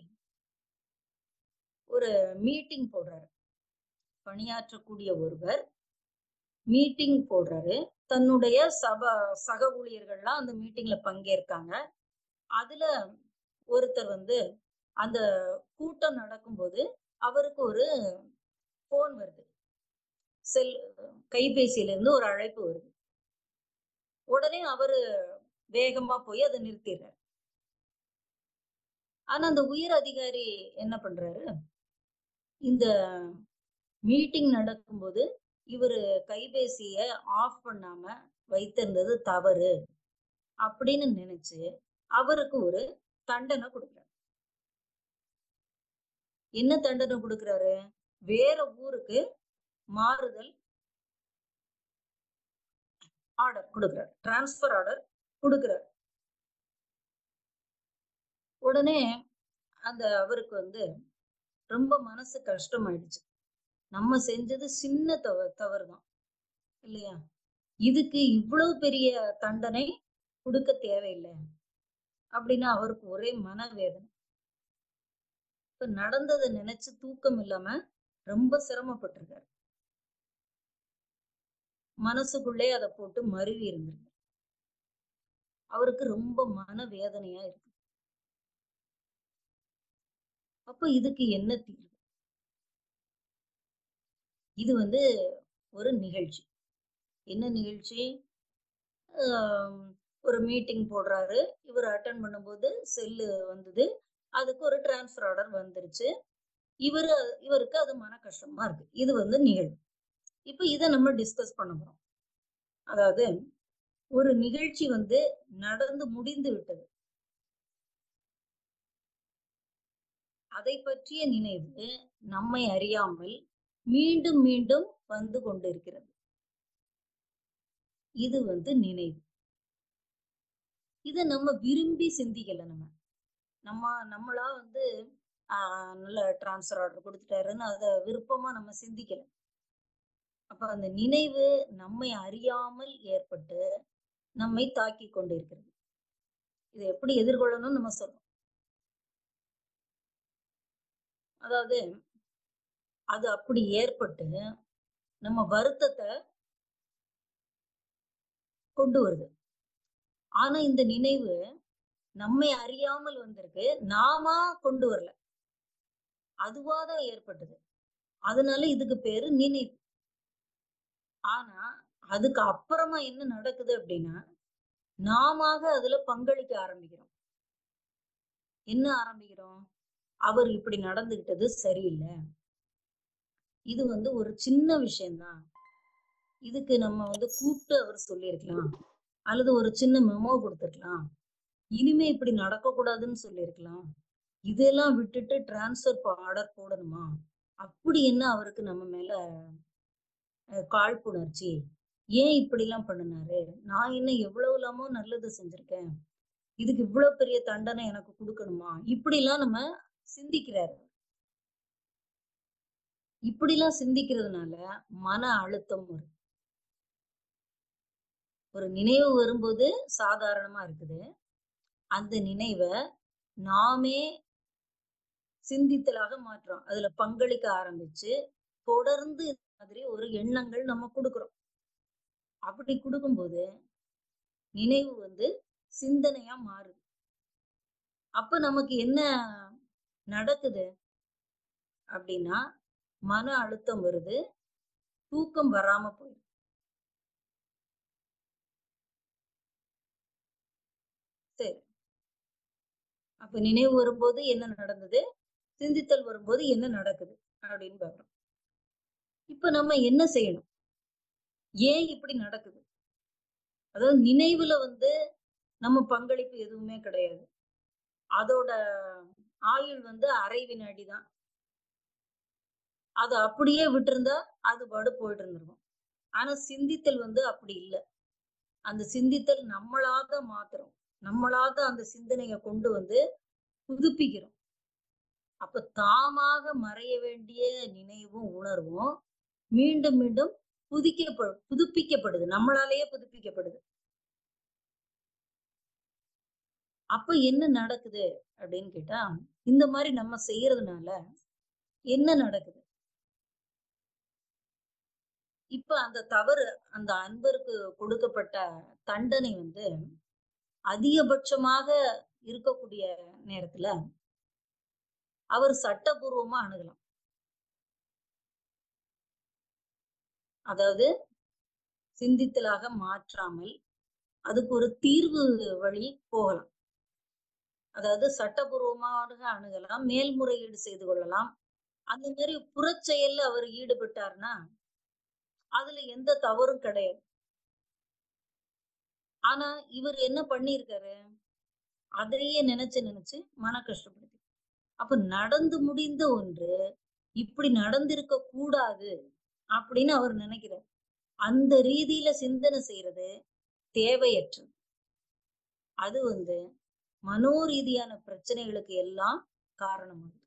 ஒரு மீட்டிங் போடுறாரு. பணியாற்றக்கூடிய ஒருவர் மீட்டிங் போடுறாரு. தன்னுடைய சப சக ஊழியர்கள்லாம் அந்த மீட்டிங்ல பங்கேற்காங்க. அதுல ஒருத்தர் வந்து அந்த கூட்டம் நடக்கும்போது அவருக்கு ஒரு போன் வருது. செல் கைபேசியில இருந்து ஒரு அழைப்பு வருது. உடனே அவரு வேகமா போய் அதை நிறுத்திடுறாரு. ஆனா அந்த உயர் அதிகாரி என்ன பண்றாரு? இந்த மீட்டிங் நடக்கும்போது இவரு கைபேசிய ஆஃப் பண்ணாம வைத்திருந்தது தவறு அப்படின்னு நினைச்சு அவருக்கு ஒரு தண்டனை கொடுக்கிறாரு. என்ன தண்டனை கொடுக்கிறாரு? வேற ஊருக்கு மாறுதல் ஆர்டர் கொடுக்கிறார். டிரான்ஸ்பர் ஆர்டர் கொடுக்கிறார். உடனே அந்த அவருக்கு வந்து ரொம்ப மனசு கஷ்டமாயிடுச்சு. நம்ம செஞ்சது சின்ன தவறு தவறுதான் இல்லையா? இதுக்கு இவ்வளவு பெரிய தண்டனை கொடுக்க தேவையில்லை அப்படின்னு அவருக்கு ஒரே மனவேதனை. இப்ப நடந்ததை நினைச்சு தூக்கம் இல்லாம ரொம்ப சிரமப்பட்டிருக்காரு. மனசுக்குள்ளே அதை போட்டு மருவி இருந்திருக்கு. அவருக்கு ரொம்ப மனவேதனையா இருக்கு. அப்ப இதுக்கு என்ன தீர்வு? இது வந்து ஒரு நிகழ்ச்சி. என்ன நிகழ்ச்சி? ஒரு மீட்டிங் போடுறாரு. இவர் அட்டெண்ட் பண்ணும்போது செல்லு வந்தது. அதுக்கு ஒரு டிரான்ஸ்பர் ஆர்டர் வந்துருச்சு. இவரு இவருக்கு அது மன கஷ்டமா இருக்கு. இது வந்து நிகழ்வு. இப்ப இத நம்ம டிஸ்கஸ் பண்ண போறோம். அதாவது ஒரு நிகழ்ச்சி வந்து நடந்து முடிந்து விட்டது. அதை பற்றிய நினைவு நம்மை அறியாமல் மீண்டும் மீண்டும் வந்து கொண்டிருக்கிறது. இது வந்து நினைவு. இத நம்ம விரும்பி சிந்திக்கல நம்ம. நம்ம நம்மளா வந்து ஆஹ் நல்ல டிரான்ஸ்பர் ஆர்டர் கொடுத்துட்டாருன்னு அதை விருப்பமா நம்ம சிந்திக்கல. அப்ப அந்த நினைவு நம்மை அறியாமல் ஏற்பட்டு நம்மை தாக்கி கொண்டிருக்கிறது. இதை எப்படி எதிர்கொள்ளணும்னு நம்ம சொல்றோம். அதாவது அது அப்படி ஏற்பட்டு நம்ம வருத்தத்தை கொண்டு வருது. ஆனா இந்த நினைவு நம்மை அறியாமல் வந்திருக்கு. நாம கொண்டு வரல. அதுவாதான் ஏற்பட்டது. அதனால இதுக்கு பேரு நினைவு. ஆனா அதுக்கு அப்புறமா என்ன நடக்குது அப்படின்னா நாம அதுல பங்களிக்க ஆரம்பிக்கிறோம். என்ன ஆரம்பிக்கிறோம்? அவர் இப்படி நடந்துகிட்டது சரியில்லை. இது வந்து ஒரு சின்ன விஷயம்தான். இதுக்கு நம்ம வந்து கூப்பிட்டு அவர் சொல்லியிருக்கலாம். அல்லது ஒரு சின்ன மெமோ கொடுத்துருக்கலாம். இனிமே இப்படி நடக்கக்கூடாதுன்னு சொல்லியிருக்கலாம். இதெல்லாம் விட்டுட்டு டிரான்ஸ்பர் ஆர்டர் போடணுமா? அப்படி என்ன அவருக்கு நம்ம மேல காழ்ப்புணர்ச்சி? ஏன் இப்படி எல்லாம் பண்ணினாரு? நான் என்ன எவ்வளவு இல்லாமோ நல்லது செஞ்சிருக்கேன். இதுக்கு இவ்வளவு பெரிய தண்டனை எனக்கு கொடுக்கணுமா? இப்படி எல்லாம் நம்ம சிந்திக்கிறாரு. இப்படி எல்லாம் சிந்திக்கிறதுனால மன அழுத்தம் வரும். ஒரு நினைவு வரும்போது சாதாரணமா இருக்குது. அந்த நினைவ நாமே சிந்தித்தலாக மாற்றோம். அதுல பங்களிக்க ஆரம்பிச்சு, தொடர்ந்து இந்த மாதிரி ஒரு எண்ணங்கள் நம்ம குடுக்குறோம். அப்படி குடுக்கும்போது, நினைவு வந்து சிந்தனையா மாறுது. அப்ப நமக்கு என்ன நடக்குது அப்படின்னா, மன அழுத்தம் வருது. தூக்கம் வராம போயிடுது. சரி. அப்ப நினைவு வரும்போது என்ன நடந்தது? சிந்தித்தல் வரும்போது என்ன நடக்குது? அப்படின்னு பார்க்கிறோம். இப்ப நம்ம என்ன செய்யணும்? ஏன் இப்படி நடக்குது? அதாவது நினைவுல வந்து நம்ம பங்களிப்பு எதுவுமே கிடையாது. அதோட ஆயுள் வந்து அரை வினாடி தான். அத அப்படியே விட்டிருந்தா, அது பாடு போயிட்டு இருந்திருக்கும். ஆனா சிந்தித்தல் வந்து அப்படி இல்ல. அந்த சிந்தித்தல் நம்மளாக மாத்துறோம். நம்மளாக அந்த சிந்தனைய கொண்டு வந்து புதுப்பிக்கிறோம். அப்ப தாமாக மறைய வேண்டிய நினைவும், உணர்வும் மீண்டும், மீண்டும் புதிக்கப்ப புதுப்பிக்கப்படுது. நம்மளாலேயே புதுப்பிக்கப்படுது. அப்ப என்ன நடக்குது அப்படின்னு கேட்டா, இந்த மாரி நம்ம செய்யறதுனால என்ன நடக்குது? இப்ப அந்த தவறு அந்த அன்பருக்கு கொடுக்கப்பட்ட தண்டனை வந்து அதிகபட்சமாக இருக்கக்கூடிய நேரத்துல, அவர் சட்டபூர்வமா அணுகலாம். அதாவது சிந்தித்தலாக மாற்றாமல், அதுக்கு ஒரு தீர்வு வழி போகலாம். அதாவது சட்டபூர்வமாக அணுகலாம், மேல்முறையீடு செய்து கொள்ளலாம். அந்த மாரி புறச்செயல்ல அவர் ஈடுபட்டார்ன்னா, அதுல எந்த தவறும் கிடையாது. ஆனா, இவரு என்ன பண்ணியிருக்காரு? அதையே நினைச்சு நினைச்சு மன கஷ்டப்படுத்தி. அப்ப நடந்து முடிந்த ஒன்று, இப்படி நடந்திருக்க கூடாது அப்படின்னு அவர் நினைக்கிறார். அந்த ரீதியில சிந்தனை செய்றது தேவையற்றது. அது வந்து மனோரீதியான பிரச்சனைகளுக்கு எல்லாம் காரணமாகுது.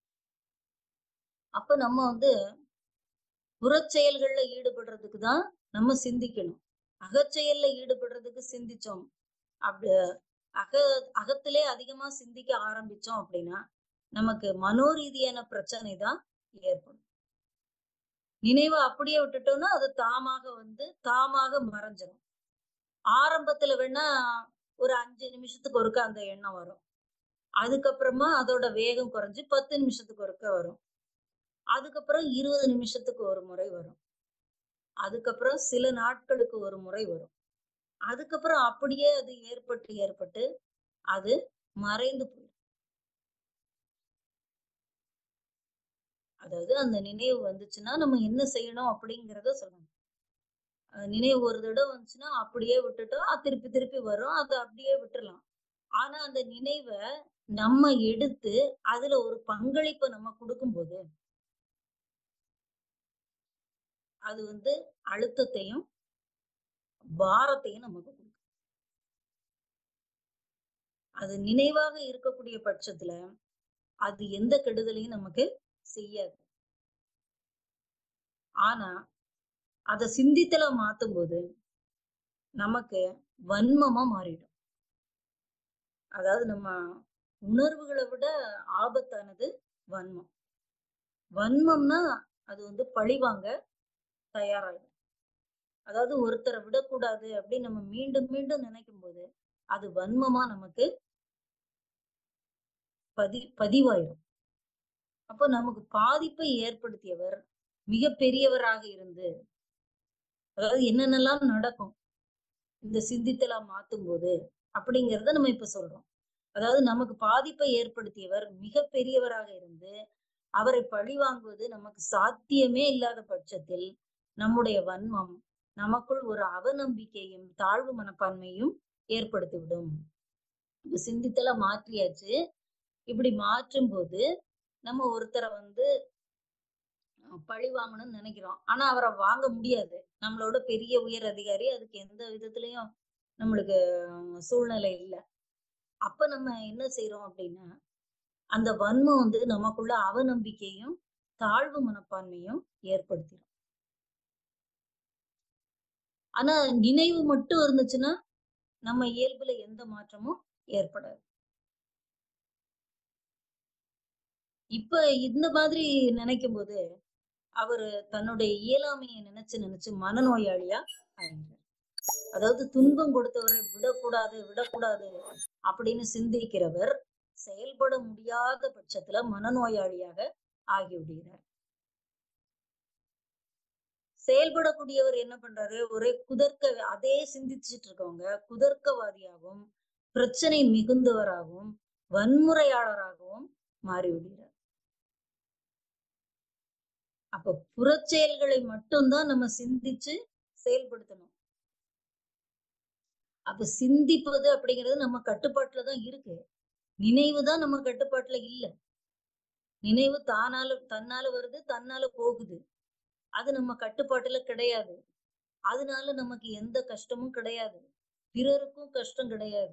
அப்ப நம்ம வந்து புறச்செயல்கள்ல ஈடுபடுறதுக்கு தான் நம்ம சிந்திக்கணும். அகச்செயல்ல ஈடுபடுறதுக்கு சிந்திச்சோம். அப்படி அக அகத்திலே அதிகமா சிந்திக்க ஆரம்பிச்சோம் அப்படின்னா, நமக்கு மனோரீதியான பிரச்சனை தான் ஏற்படும். நினைவ அப்படியே விட்டுட்டோம்னா, அது தாமாக வந்து தாமாக மறைஞ்சிரும். ஆரம்பத்துல வேணா ஒரு ஐந்து நிமிஷத்துக்கு ஒருக்கா அந்த எண்ணம் வரும். அதுக்கப்புறமா அதோட வேகம் குறைஞ்சு பத்து நிமிஷத்துக்கு ஒருக்கா வரும். அதுக்கப்புறம் இருபது நிமிஷத்துக்கு ஒரு முறை வரும். அதுக்கப்புறம் சில நாட்களுக்கு ஒரு முறை வரும். அதுக்கப்புறம் அப்படியே அது ஏற்பட்டு, ஏற்பட்டு அது மறைந்து போயிடும். அதாவது அந்த நினைவு வந்துச்சுன்னா, நம்ம என்ன செய்யணும் அப்படிங்கிறத சொல்லணும். அ நினைவு ஒரு தடவ வந்துச்சுன்னா, அப்படியே விட்டுட்டோம். அது திருப்பி திருப்பி வரும். அத அப்படியே விட்டுறலாம். ஆனா அந்த நினைவ நம்ம எடுத்து, அதுல ஒரு பங்களிப்ப நம்ம குடுக்கும்போது, அது வந்து அழுத்தத்தையும், பாரத்தையும் நமக்கு குடுக்கும். அது நினைவாக இருக்கக்கூடிய பட்சத்துல, அது எந்த கெடுதலையும் நமக்கு செய்யாது. ஆனா, அத சிந்தித்தலா மாத்தும்போது, நமக்கு வன்மமா மாறிடும். அதாவது நம்ம உணர்வுகள விட ஆபத்தானது வன்மம். வன்மம்னா, அது வந்து பழிவாங்க தயாராயிடும். அதாவது ஒருத்தர விடக்கூடாது அப்படின்னு நம்ம மீண்டும், மீண்டும் நினைக்கும்போது, அது வன்மமா நமக்கு பதி பதிவாயிரும். அப்ப நமக்கு பாதிப்பை ஏற்படுத்தியவர் மிகப் பெரியவராக இருந்து, அதாவது என்னென்னலாம் நடக்கும் இந்த சிந்தித்தலா மாத்தும்போது, அப்படிங்கிறத நம்ம இப்ப சொல்றோம். அதாவது நமக்கு பாதிப்பை ஏற்படுத்தியவர் மிகப் பெரியவராக இருந்து, அவரை பழிவாங்குவது நமக்கு சாத்தியமே இல்லாத பட்சத்தில், நம்முடைய வன்மம் நமக்குள் ஒரு அவநம்பிக்கையும், தாழ்வு மனப்பான்மையும் ஏற்படுத்திவிடும். இப்ப சிந்தித்தலா மாற்றியாச்சு. இப்படி மாற்றும்போது, நம்ம ஒருத்தர வந்து அ பழி வாங்கணும்னு நெனைக்கிறோம். ஆனா அவர வாங்க முடியாது. நம்மளோட பெரிய உயர் அதிகாரி. அதுக்கு எந்த விதத்திலயும் நம்மளுக்கு அஹ், சூழ்நிலை இல்ல. அப்ப நம்ம என்ன செய்றோம் அப்டின்னா, அந்த வன்மம் வந்து நமக்குள்ள அவநம்பிக்கையும், தாழ்வு மனப்பான்மையும் ஏற்படுத்திரும். ஆனா நினைவு மட்டும் இருந்துச்சுன்னா நம்ம இயல்புல எந்த மாற்றமும் ஏற்படாது. இப்ப இந்த மாதிரி நினைக்கும்போது அவரு தன்னுடைய இயலாமைய நினைச்சு நினைச்சு மனநோயாளியா ஆயிடுறாரு. அதாவது துன்பம் கொடுத்தவரை விடக்கூடாது விடக்கூடாது அப்படின்னு சிந்திக்கிறவர் செயல்பட முடியாத பட்சத்துல மனநோயாளியாக ஆகிவிடுகிறார். செயல்படக்கூடியவர் என்ன பண்றாரு? ஒரே குதர்க்க அதே சிந்திச்சுட்டு இருக்கவங்க குதர்க்கவாதியாகவும் பிரச்சனை மிகுந்தவராகவும் வன்முறையாளராகவும் மாறிவிடுகிறார். அப்ப புறச்செயல்களை மட்டும்தான் நம்ம சிந்திச்சு செயல்படுத்தணும். அப்ப சிந்திப்பது அப்படிங்கிறது நம்ம கட்டுப்பாட்டுலதான் இருக்கு. நினைவுதான் நம்ம கட்டுப்பாட்டுல இல்ல. நினைவு தானால தன்னால வருது, தன்னால போகுது. அது நம்ம கட்டுப்பாட்டுல கிடையாது. அதனால நமக்கு எந்த கஷ்டமும் கிடையாது. பிறருக்கும் கஷ்டம் கிடையாது.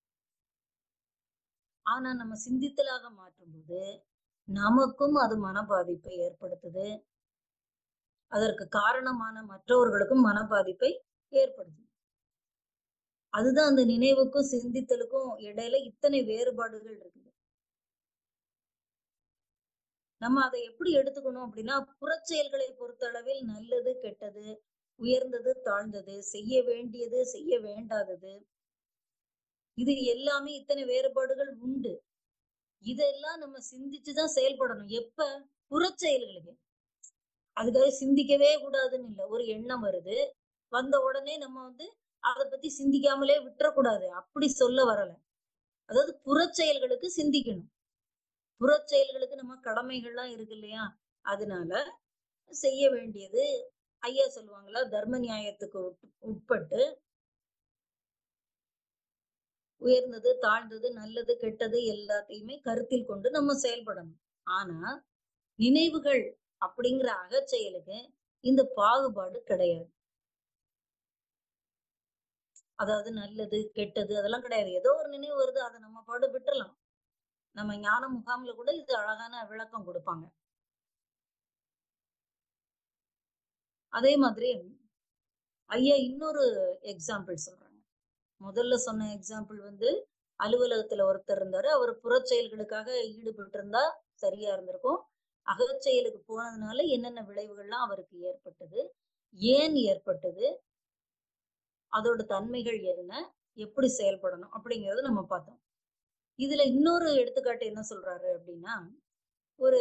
ஆனா நம்ம சிந்தித்தலாக மாற்றும்போது நமக்கும் அது மன பாதிப்பை ஏற்படுத்துது. அதற்கு காரணமான மற்றவர்களுக்கும் மன பாதிப்பை ஏற்படுத்துது. அதுதான் அந்த நினைவுக்கும் சிந்தித்தலுக்கும் இடையில இத்தனை வேறுபாடுகள் இருக்குது. நம்ம அதை எப்படி எடுத்துக்கணும் அப்படின்னா, புறச்செயல்களை பொறுத்தளவில் நல்லது, கெட்டது, உயர்ந்தது, தாழ்ந்தது, செய்ய வேண்டியது, செய்ய வேண்டாதது, இது எல்லாமே இத்தனை வேறுபாடுகள் உண்டு. இதெல்லாம் நம்ம சிந்திச்சுதான் செயல்படணும். எப்ப? புறச்செயல்களுக்கு. அதுக்காக சிந்திக்கவே கூடாதுன்னு இல்ல. ஒரு எண்ணம் வருது. வந்த உடனே நம்ம வந்து அத பத்தி சிந்திக்காமலே விட்டுறக்கூடாது. அப்படி சொல்ல வரல. அதாவது புறச்செயல்களுக்கு சிந்திக்கணும். புறச்செயல்களுக்கு நம்ம கடமைகள்லாம் இருக்கு இல்லையா? அதனால செய்ய வேண்டியது ஐயா சொல்லுவாங்களா, தர்ம நியாயத்துக்கு உட்பட்டு உயர்ந்தது, தாழ்ந்தது, நல்லது, கெட்டது எல்லாத்தையுமே கருத்தில் கொண்டு நம்ம செயல்படணும். ஆனா நினைவுகள் அப்படிங்கிற அகச்செயலுக்கு இந்த பாகுபாடு கிடையாது. அதாவது நல்லது, கெட்டது அதெல்லாம் கிடையாது. ஏதோ ஒரு நினைவு வருது, அதை நம்ம பாடு விட்டுறலாம். நம்ம ஞான முகாம்ல கூட இது அழகான விளக்கம் கொடுப்பாங்க. அதே மாதிரி ஐயா இன்னொரு எக்ஸாம்பிள் சொல்றாங்க. முதல்ல சொன்ன எக்ஸாம்பிள் வந்து அலுவலகத்துல ஒருத்தர் இருந்தாரு. அவர் புறச்செயல்களுக்காக ஈடுபட்டு இருந்தா சரியா இருந்திருக்கும். அகச்செயலுக்கு போனதுனால என்னென்ன விளைவுகள்லாம் அவருக்கு ஏற்பட்டது, ஏன் ஏற்பட்டது, அதோட தன்மைகள் என்ன, எப்படி செயல்படணும் அப்படிங்கறத நம்ம பார்த்தோம். இதுல இன்னொரு எடுத்துக்காட்டு என்ன சொல்றாரு அப்படின்னா, ஒரு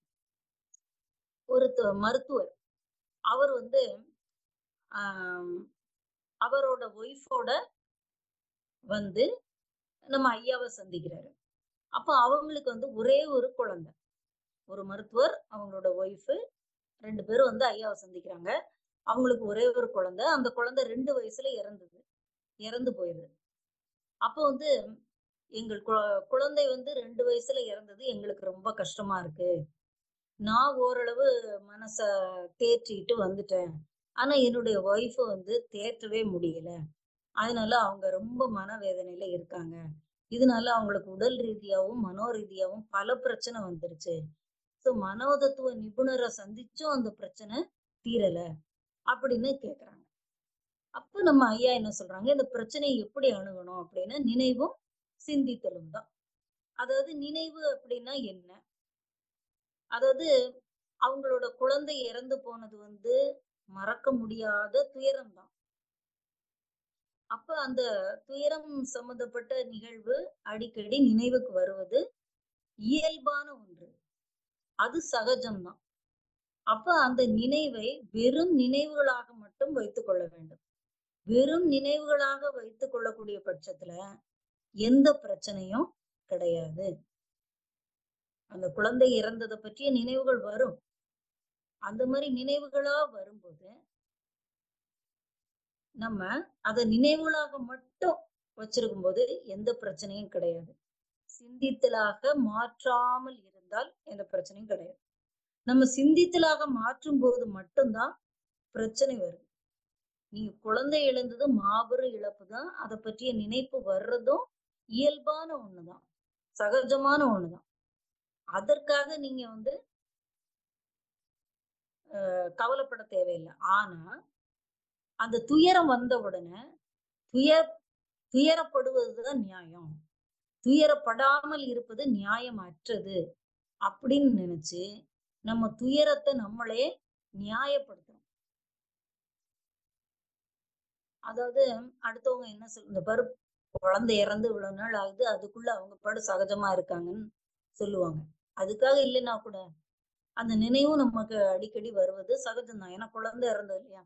ஒரு மருத்துவர் அவர் வந்து ஆஹ் அவரோட ஒய்ஃபோட வந்து நம்ம ஐயாவை சந்திக்கிறாரு. அப்ப அவங்களுக்கு வந்து ஒரே ஒரு குழந்தை. ஒரு மருத்துவர், அவங்களோட ஒய்ஃப் ரெண்டு பேரும் வந்து ஐயாவை சந்திக்கிறாங்க. அவங்களுக்கு ஒரே ஒரு குழந்தை. அந்த குழந்தை ரெண்டு வயசுல இறந்தது இறந்து போயிருது. அப்போ வந்து எங்கள் குழந்தை வந்து ரெண்டு வயசுல இறந்தது எங்களுக்கு ரொம்ப கஷ்டமா இருக்கு. நான் ஓரளவு மனச தேற்றிட்டு வந்துட்டேன். ஆனா என்னுடைய ஒய்ஃப் வந்து தேற்றவே முடியல. அதனால அவங்க ரொம்ப மனவேதனையில இருக்காங்க. இதனால அவங்களுக்கு உடல் ரீதியாவும் மனோ ரீதியாவும் பல பிரச்சனை வந்துருச்சு. சோ மனோதத்துவ நிபுணரை சந்திச்சும் அந்த பிரச்சனை தீரல அப்படின்னு கேக்குறாங்க. அப்ப நம்ம ஐயா என்ன சொல்றாங்க, இந்த பிரச்சனையை எப்படி அணுகணும் அப்படின்னா நினைவும் சிந்தித்தலும் தான். அதாவது நினைவு அப்படின்னா என்ன? அதாவது அவங்களோட குழந்தை இறந்து போனது வந்து மறக்க முடியாத துயரம் தான். அப்ப அந்த துயரம் சம்பந்தப்பட்ட நிகழ்வு அடிக்கடி நினைவுக்கு வருவது இயல்பான ஒன்று. அது சகஜம்தான். அப்ப அந்த நினைவை வெறும் நினைவுகளாக மட்டும் வைத்துக் கொள்ள வேண்டும். வெறும் நினைவுகளாக வைத்துக் கொள்ளக்கூடிய பட்சத்துல எந்த பிரச்சனையும் கிடையாது. அந்த குழந்தை இறந்ததை பற்றிய நினைவுகள் வரும். அந்த மாதிரி நினைவுகளா வரும்போது நம்ம அதை நினைவுகளாக மட்டும் வச்சிருக்கும் போது எந்த பிரச்சனையும் கிடையாது. சிந்தித்தலாக மாற்றாமல் இருந்தால் எந்த பிரச்சனையும் கிடையாது. நம்ம சிந்தித்தலாக மாற்றும் போது மட்டும்தான் பிரச்சனை வருது. நீங்க குழந்தை இழந்தது மாபெரும் இழப்பு தான். அதை பற்றிய நினைப்பு வர்றதும் இயல்பான ஒண்ணுதான், சகஜமான ஒண்ணுதான். அதற்காக நீங்க வந்து அஹ், கவலைப்பட தேவையில்லை. ஆனா அந்த துயரம் வந்த உடனே துயர் துயரப்படுவதுதான் நியாயம். துயரப்படாமல் இருப்பது நியாயமற்றது அப்படின்னு நினைச்சு நம்ம துயரத்தை நம்மளே நியாயப்படுத்துறோம். அதாவது அடுத்தவங்க என்ன சொல் இந்த பாரு குழந்தை இறந்து இவ்வளவு நாள் ஆகுது, அதுக்குள்ள அவங்க பாடு சகஜமா இருக்காங்கன்னு சொல்லுவாங்க. அதுக்காக இல்லைன்னா கூட அந்த நினைவும் நமக்கு அடிக்கடி வருவது சகஜம்தான். ஏன்னா குழந்தை இறந்தது இல்லையா?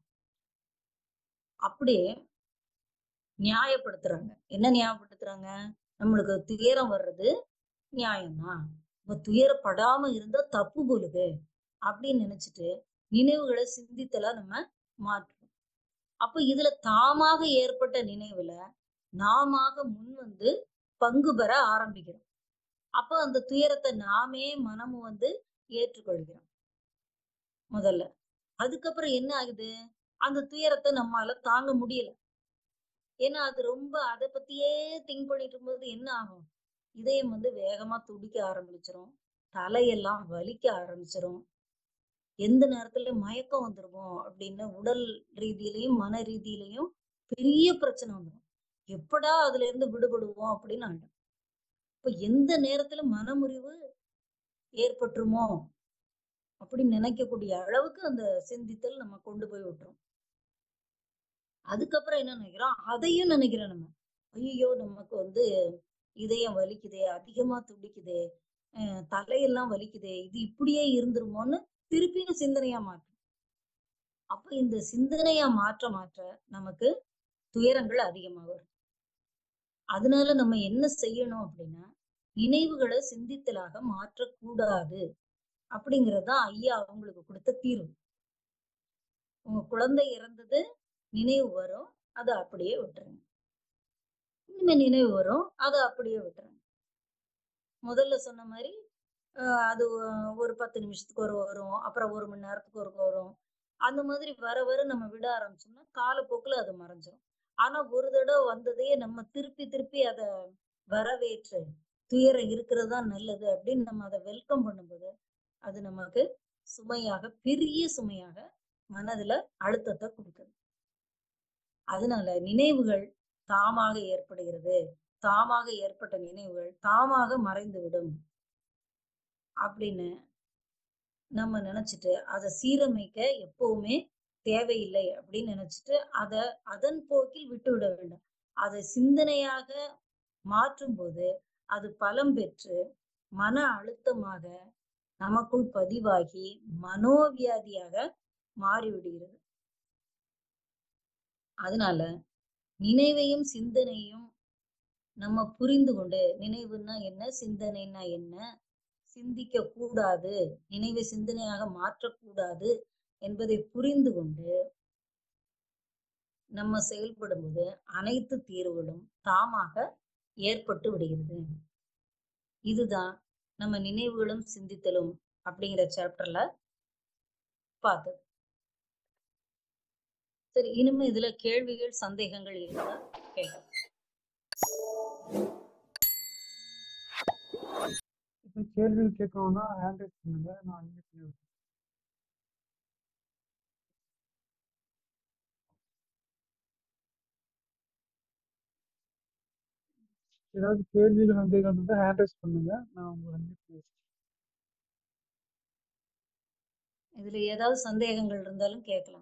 அப்படியே நியாயப்படுத்துறாங்க. என்ன நியாயப்படுத்துறாங்க? நம்மளுக்கு துயரம் வர்றது நியாயம்தான். இப்ப துயரப்படாம இருந்தா தப்பு போலுது அப்படின்னு நினைச்சிட்டு நினைவுகளை சிந்தித்தலா நம்ம மாற்றோம். அப்ப இதுல தாமாக ஏற்பட்ட நினைவுல நாமாக முன் வந்து பங்கு பெற ஆரம்பிக்கிறோம். அப்ப அந்த துயரத்தை நாமே மனமும் வந்து ஏற்றுக்கொள்கிறோம் முதல்ல. அதுக்கப்புறம் என்ன ஆகுது? அந்த துயரத்தை நம்மால தாங்க முடியல. ஏன்னா அது ரொம்ப அதை பத்தியே திங்க் பண்ணிட்டு இருக்கும்போது என்ன ஆகும்? இதயம் வந்து வேகமா துடிக்க ஆரம்பிச்சிரும். தலையெல்லாம் வலிக்க ஆரம்பிச்சிரும். எந்த நேரத்துல மயக்கம் வந்துருமோ அப்படின்னு உடல் ரீதியிலையும் மன ரீதியிலையும் பெரிய பிரச்சனை வந்துடும். எப்படா அதுல இருந்து விடுபடுவோம் அப்படின்னு ஆயிடும். இப்ப எந்த நேரத்துல மனமுறிவு ஏற்பட்டுருமோ அப்படின்னு நினைக்கக்கூடிய அளவுக்கு அந்த சிந்தித்தல் நம்ம கொண்டு போய் விட்டுரும். அதுக்கப்புறம் என்ன நினைக்கிறோம்? அதையும் நினைக்கிறோம் நம்ம. ஐயோ நமக்கு வந்து இதயம் வலிக்குதே, அதிகமா துடிக்குதே, அஹ் தலையெல்லாம் வலிக்குதே, இது இப்படியே இருந்துருமோன்னு திருப்பியும் சிந்தனையா மாற்றும். அப்ப இந்த சிந்தனையா மாற்ற மாற்ற நமக்கு துயரங்கள் அதிகமா வரும். அதனால நம்ம என்ன செய்யணும் அப்படின்னா, நினைவுகளை சிந்தித்தலாக மாற்றக்கூடாது அப்படிங்கறதுதான் ஐயா அவங்களுக்கு கொடுத்த தீர்வு. உங்க குழந்தை இறந்தது நினைவு வரும், அதை அப்படியே விட்டுருங்க. இனிமே நினைவு வரும், அதை அப்படியே விட்டுருங்க. முதல்ல சொன்ன மாதிரி அஹ் அது ஒரு பத்து நிமிஷத்துக்கு ஒரு வரும், அப்புறம் ஒரு மணி நேரத்துக்கு ஒரு வரும். அந்த மாதிரி வர வர நம்ம விட ஆரம்பிச்சோம்னா காலப்போக்குல அது மறைஞ்சிரும். ஆனா ஒரு தடவை வந்ததையே நம்ம திருப்பி திருப்பி அதை வரவேற்று துயரம் இருக்கிறது தான் நல்லது அப்படின்னு நம்ம அதை வெல்கம் பண்ணும்போது அது நமக்கு சுமையாக, பெரிய சுமையாக மனதுல அழுத்தத்தை கொடுக்குது. அதனால நினைவுகள் தாமாக ஏற்படுகிறது. தாமாக ஏற்பட்ட நினைவுகள் தாமாக மறைந்து விடும் அப்படின்னு நம்ம நினைச்சிட்டு அதை சீரமைக்க எப்பவுமே தேவையில்லை அப்படின்னு நினைச்சிட்டு அதை அதன் போக்கில் விட்டு விட வேண்டும். அதை சிந்தனையாக மாற்றும் போது அது பலம் பெற்று மன அழுத்தமாக நமக்குள் பதிவாகி மனோவியாதியாக மாறிவிடுகிறது. அதனால நினைவையும் சிந்தனையும் நம்ம புரிந்து கொண்டு, நினைவுன்னா என்ன, சிந்தனைன்னா என்ன, சிந்திக்க கூடாது, நினைவை சிந்தனையாக மாற்றக்கூடாது என்பதை புரிந்து கொண்டு நம்ம செயல்படும் போது அனைத்து தீர்வுகளும் தாமாக ஏற்பட்டு விடுகிறது. இதுதான் நம்ம நினைவுகளும் சிந்தித்தலும் அப்படிங்கிற சாப்டர்ல பார்த்தது. சரி, இனிமே இதுல கேள்விகள் சந்தேகங்கள் இருந்தா கேட்கலாம். இப்ப கேள்வி கேட்கணும்னா ஹேண்ட் ரைஸ் பண்ணுங்க, நான் அன்மியூட் பண்ணி விடுறேன். ஏதாவது கேள்விகள் சந்தேகம் இருந்தா ஹேண்ட் ரைஸ் பண்ணுங்க, நான் உங்களை அன்மியூட் பண்ணி விடுறேன். இதுல ஏதாவது சந்தேகங்கள் இருந்தாலும் கேட்கலாம்.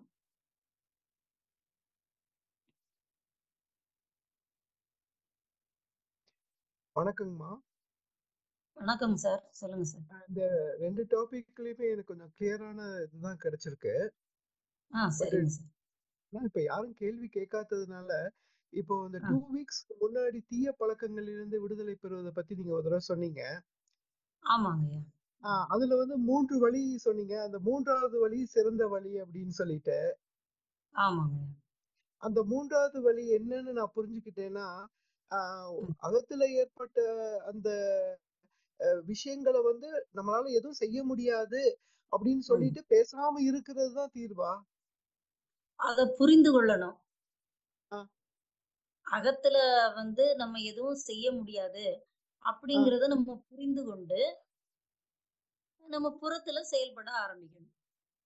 வணக்கங்கம்மா. வணக்கம் சார், சொல்லுங்க சார். இந்த ரெண்டு டாபிக்லயுமே எனக்கு கொஞ்சம் கிளியரான இதுதான் கிடைச்சிருக்கு. ஆ சரிங்க சார். நான் இப்ப யாரும் கேள்வி கேட்காததுனால இப்போ இந்த ஆ டூ வீக்ஸ் முன்னாடி தீய பழக்கங்களிலிருந்து விடுதலை பெறுவதை பத்தி நீங்க ஒரு தடவை சொன்னீங்க. ஆமாங்கய்யா. ஆஹ் அதுல வந்து மூன்று வழி சொன்னீங்க. அந்த மூன்றாவது வழி சிறந்த வழி அப்படின்னு சொல்லிட்டு, ஆமாங்கய்யா. அந்த மூன்றாவது வழி என்னன்னு நான் புரிஞ்சுக்கிட்டேன்னா, ஆஹ் ம், அகத்துல ஏற்பட்ட அந்த அஹ், விஷயங்களை வந்து நம்மளால எதுவும் செய்ய முடியாது அப்படின்னு ம். சொல்லிட்டு பேசாம இருக்கிறது தான் தீர்வா? அத புரிந்து கொள்ளணும். ஆ, அகத்துல வந்து நம்ம எதுவும் செய்ய முடியாது ஆ, அப்படிங்கறத நம்ம புரிந்து கொண்டு நம்ம புறத்துல செயல்பட ஆரம்பிக்கணும்.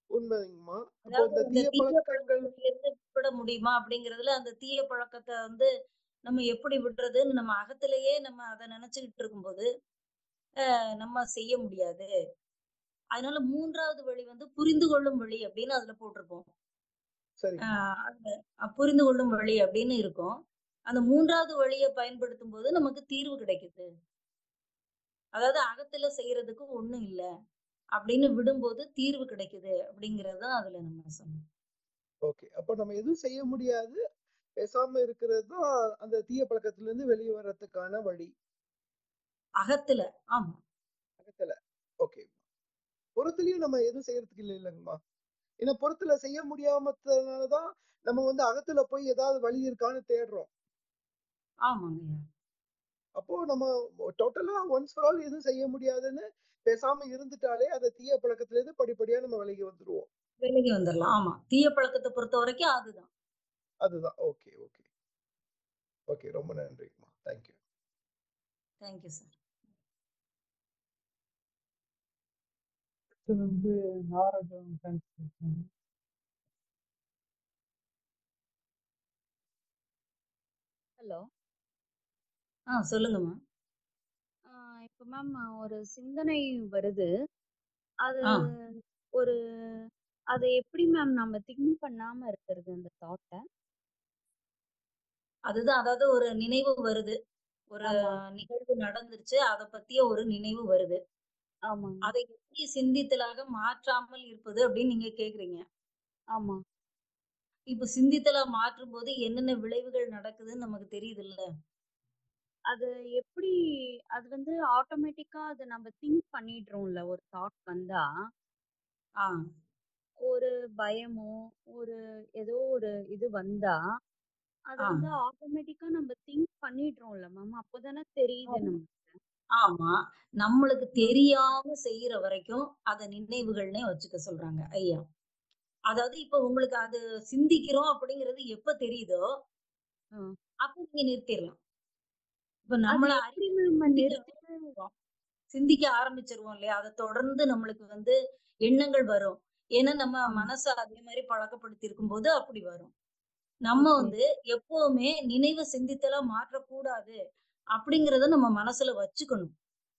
உண்மைங்கம்மா. அப்போ அதாவது இந்த அந்த தீய தீய பழக்கங்கள் பழக்கத்துல இருந்து விட முடியுமா அப்படிங்கிறதுல அந்த தீய பழக்கத்த வந்து நம்ம எப்படி விடுறதுன்னு நம்ம அகத்திலேயே நம்ம அத நினைச்சுக்கிட்டு இருக்கும்போது, அஹ் நம்ம செய்ய முடியாது. அதனால மூன்றாவது வழி வந்து புரிந்து கொள்ளும் வழி அப்படின்னு அதுல போட்டிருப்போம். சரிங்கம்மா. ஆஹ் அந்த அஹ் புரிந்து கொள்ளும் வழி அப்படின்னு இருக்கும். அந்த மூன்றாவது வழியை பயன்படுத்தும் போது நமக்கு தீர்வு கிடைக்குது. அதாவது அகத்துல செய்யறதுக்கு ஒண்ணும் இல்ல அப்படின்னு விடும்போது தீர்வு கிடைக்குது அப்படிங்கறது தான் அதுல நம்ம சொன்னோம். ஓகே. அப்போ நம்ம எதுவும் செய்ய முடியாது. பேசாம இருக்கிறது தான் அந்த தீய பழக்கத்துல இருந்து வெளிய வர்றதுக்கான வழி. அகத்துல. ஆமா. அகத்துல. ஓகே. புறத்துலயும் நம்ம எதுவும் செய்யறதுக்கு இல்ல இல்லங்கம்மா. ஏன்னா புறத்துல செய்ய முடியாமத்தனாலதான் நம்ம வந்து அகத்துல போய் ஏதாவது வழி இருக்கான்னு தேடுறோம். ஆமாங்கய்யா. அப்போ நம்ம டோட்டலா ஒன்ஸ் ஃபார் ஆல் எதுவும் செய்ய முடியாதுன்னு பேசாம இருந்துட்டாலே அந்த தீய பழக்கத்துல இருந்து படிப்படியா நம்ம விலகி வந்துருவோம். விலகி வந்துரலாம். ஆமா. தீய பழக்கத்த பொறுத்தவரைக்கும் அதுதான். அதுதான். Okay, okay. ஓகே. ரொம்ப நன்றிங்கம்மா. Thank you. Thank you sir. அடுத்தது வந்து நாராஜம் தேங்க்ஸ் பேசுறாங்க. ஹலோ. ஆ சொல்லுங்கம்மா. ஆ இப்ப மேம் ஒரு சிந்தனை வருது. அது ஆ ஒரு அத எப்படி மேம் நம்ம திங்க் பண்ணாம இருக்கிறது அந்த தாட்ட? அதுதான். அதாவது ஒரு நினைவு வருது. ஒரு ஆமா, நிகழ்வு நடந்துருச்சு. அத பத்திய ஒரு நினைவு வருது. ஆமாங்க. அதை எப்படி சிந்தித்தலாக மாற்றாமல் இருப்பது அப்படின்னு நீங்க கேக்குறீங்க. ஆமா. இப்ப சிந்தித்தலா மாற்றும்போது என்னென்ன விளைவுகள் நடக்குதுன்னு நமக்கு தெரியுதுல்ல. அது எப்படி அது வந்து ஆட்டோமேட்டிக்கா அத நம்ம திங்க் பண்ணிடுறோம்ல ஒரு தாட் வந்தா. ஆ ஒரு பயமோ, ஒரு ஏதோ ஒரு இது வந்தா, அத ஆ வந்து ஆட்டோமேட்டிக்கா நம்ம திங்க் பண்ணிடுறோம்ல மேம். அப்பதானே தெரியுது ஆமா. நமக்கு. ஆமா. நம்மளுக்கு ம். தெரியாம செய்யற வரைக்கும் அத நினைவுகள்னே வச்சுக்க சொல்றாங்க ஐயா. அதாவது இப்ப உங்களுக்கு அது சிந்திக்கிறோம் அப்படிங்கிறது எப்ப தெரியுதோ, ம். அப்ப நீங்க நிறுத்திரலாம். இப்ப அது நம்மள எப்படி அறியாம மேம் சிந்திக்க நிறுத்திட்டு ஆரம்பிச்சிருவோம். சிந்திக்க ஆரம்பிச்சிருவோம் இல்லையா? அத தொடர்ந்து நம்மளுக்கு வந்து எண்ணங்கள் வரும். ஏன்னா நம்ம ஆமா. மனச அதே மாரி பழக்கப்படுத்தி இருக்கும்போது அப்படி வரும். நம்ம ஓகே. வந்து எப்பவுமே நினைவ சிந்தித்தலா மாற்றக்கூடாது அப்படிங்கிறத நம்ம மனசுல வச்சுக்கணும்.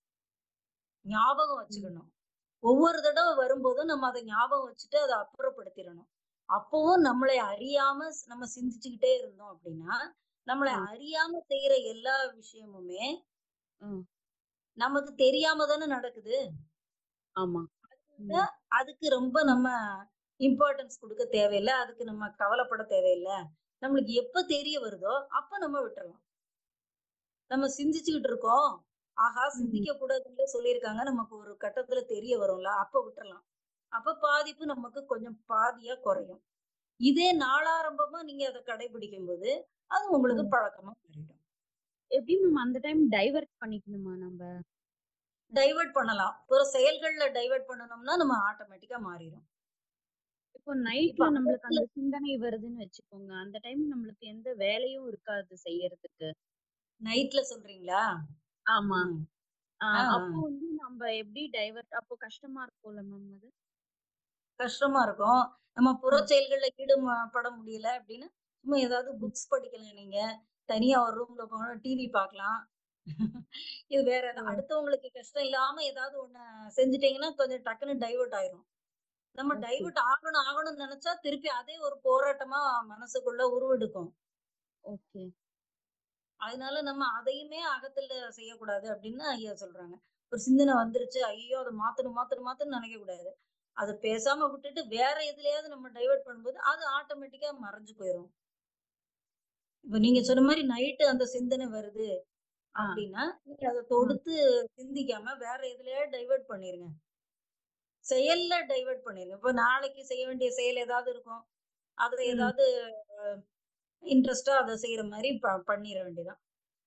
ஞாபகம் ம். வச்சுக்கணும். ஒவ்வொரு தடவ வரும்போதும் நம்ம அத ஞாபகம் வச்சுட்டு அத அப்புறப்படுத்திறணும். அப்பவும் நம்மளை அறியாம ஸ் நம்ம சிந்திச்சுக்கிட்டே இருந்தோம் அப்படின்னா, நம்மள ஆ. அறியாம செய்யற எல்லா விஷயமுமே ம். நமக்கு தெரியாம தானே நடக்குது. ஆமா. அ ம். அதுக்கு ரொம்ப நம்ம இம்பார்ட்டன்ஸ் குடுக்க தேவையில்ல. அதுக்கு நம்ம கவலைப்பட தேவையில்ல. நம்மளுக்கு எப்ப தெரிய வருதோ, அப்ப நம்ம விட்டுறலாம். நம்ம சிந்திச்சுக்கிட்டு இருக்கோம். ஆஹா! ம். சிந்திக்க கூடாதுன்னு சொல்லியிருக்காங்க. நமக்கு ஒரு கட்டத்துல தெரிய வரும்ல. அப்ப விட்டுறலாம். அப்ப பாதிப்பு நமக்கு கொஞ்சம் பாதியா குறையும். இதே நாளாரம்பமா நீங்க அத கடைபிடிக்கும்போது, அது உங்களுக்கு ம். பழக்கமா மாறிடும். எப்படி மேம் அந்த டைம் டைவர்ட் பண்ணிக்கணுமா நம்ப? டைவர்ட் பண்ணலாம். ஒரு செயல்கள்ல டைவர்ட் பண்ணுனோம்னா, நம்ம ஆட்டோமேட்டிக்கா மாறிரும். இப்போ இப்ப நைட்ல நம்மளுக்கு அகத்துல அந்த சிந்தனை வருதுன்னு வச்சுக்கோங்க. அந்த டைம் நம்மளுக்கு எந்த வேலையும் இருக்காது செய்யறதுக்கு. நைட்ல சொல்றீங்களா? ஆமா. ம். ஆ ஆ, ஆ. அப்போ வந்து நம்ப எப்படி டைவர்ட் அப்போ கஷ்டமா இருக்கும்ல மேம் அது? கஷ்டமா இருக்கும். நம்ம ம். புறச் செயல்கள்ல ஈடுபட முடியல அப்டின்னா, சும்மா ஏதாவது ம். புக்ஸ் படிக்கலாம் நீங்க. தனியா ஒரு ரூம்ல போனா டிவி பார்க்கலாம். இது வேற எதா ஓ! அடுத்தவங்களுக்கு கஷ்டம் இல்லாம ஏதாவது ஒண்ணு செஞ்சுட்டீங்கன்னா, கொஞ்சம் டக்குனு டைவர்ட் ஆயிரும். நம்ம ஓகே. டைவர்ட் ஆகணும் ஆகணும்னு நெனச்சா, திருப்பி அதே ஒரு போராட்டமா மனசுக்குள்ள உருவெடுக்கும். ஓகே. அதனால நம்ம அதையுமே அகத்துல செய்யக்கூடாது அப்படின்னு ஐயா சொல்றாங்க. ஒரு சிந்தனை வந்துருச்சு, ஐயோ! அத மாத்தணும், மாத்தணும், மாத்தணும்னு நெனைக்கக் கூடாது. அத பேசாம விட்டுட்டு வேற எதுலயாவது நம்ம டைவர்ட் பண்ணும்போது, அது ஆட்டோமேட்டிக்கா மறைஞ்சு போயிரும். இப்ப நீங்க ம். சொன்ன மாரி நைட்டு அந்த சிந்தனை வருது ஆ. அப்படின்னா, நீங்க அத ம். தொடுத்து சிந்திக்காம வேற எதுலயாவது டைவர்ட் பண்ணிருங்க. செயல்ல டைவர்ட் பண்ணிருங்க. இப்ப நாளைக்கு செய்ய வேண்டிய செயல் ஏதாவது இருக்கும். அத ம். ஏதாவது இன்ட்ரெஸ்ட்டா அத செய்யற மாரி ப பண்ணிற வேண்டியதுதான்.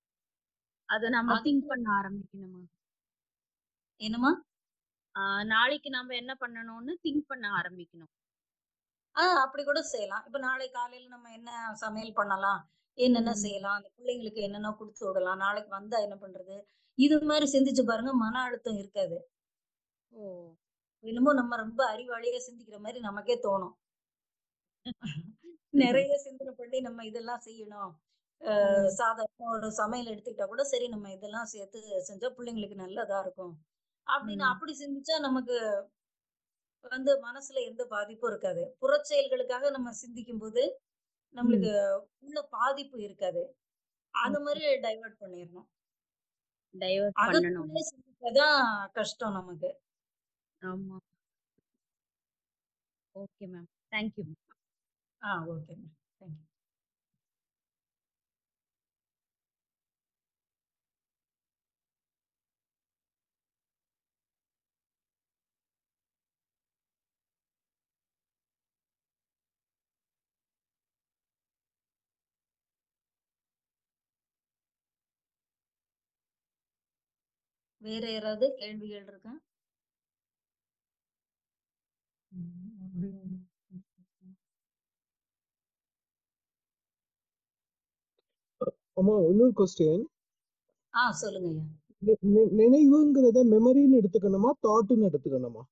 அத நம்ம திங்க் அதுக்கு பண்ண ஆரம்பிக்கணுமா? என்னம்மா? ஆ நாளைக்கு நாம என்ன பண்ணணும்னு திங்க் பண்ண ஆரம்பிக்கணும். ஆ அப்படி கூட செய்யலாம். இப்ப நாளை காலையில நம்ம என்ன சமையல் பண்ணலாம்? என்னென்ன ம். செய்யலாம்? அந்த பிள்ளைங்களுக்கு என்னென்ன குடுத்து விடலாம்? நாளைக்கு வந்தா என்ன பண்றது? இது மாரி சிந்திச்சு பாருங்க. மன அழுத்தம் இருக்காது. ஓ! என்னமோ நம்ம ரொம்ப அறிவாளியா சிந்திக்கிற மாதிரி நமக்கே தோணும். நிறைய சிந்தனை பண்ணி நம்ம இதெல்லாம் செய்யணும். அஹ் ம், சாதாரண ஒரு சமையல் எடுத்துக்கிட்டா கூட சரி நம்ம இதெல்லாம் சேர்த்து செஞ்சா பிள்ளைங்களுக்கு நல்லதா இருக்கும் அப்படின்னு ம், அப்படி சிந்திச்சா நமக்கு வந்து மனசுல எந்த பாதிப்பும் இருக்காது. புறச்செயல்களுக்காக நம்ம சிந்திக்கும் போது ம். நம்மளுக்கு உள்ள பாதிப்பு இருக்காது. அந்த ஓகே. மாதிரி டைவர்ட் பண்ணிடணும். டைவர்ட் பண்ணணும். அகத்துக்குள்ளே சிந்திக்கதான் கஷ்டம் நமக்கு. ஆமா. Okay ma'am. தேங்க்யூ. ஆ ஓகே மேம். தேங்க்யூ. வேற யாராவது கேள்விகள் இருக்கா? ம். மறுபடியும் அம்மா இன்னொரு கொஸ்டின். ஆ சொல்லுங்க ஐயா. நினைவுங்கிறத மெமரின்னு எடுத்துக்கணுமா தாட்னு எடுத்துக்கணுமா?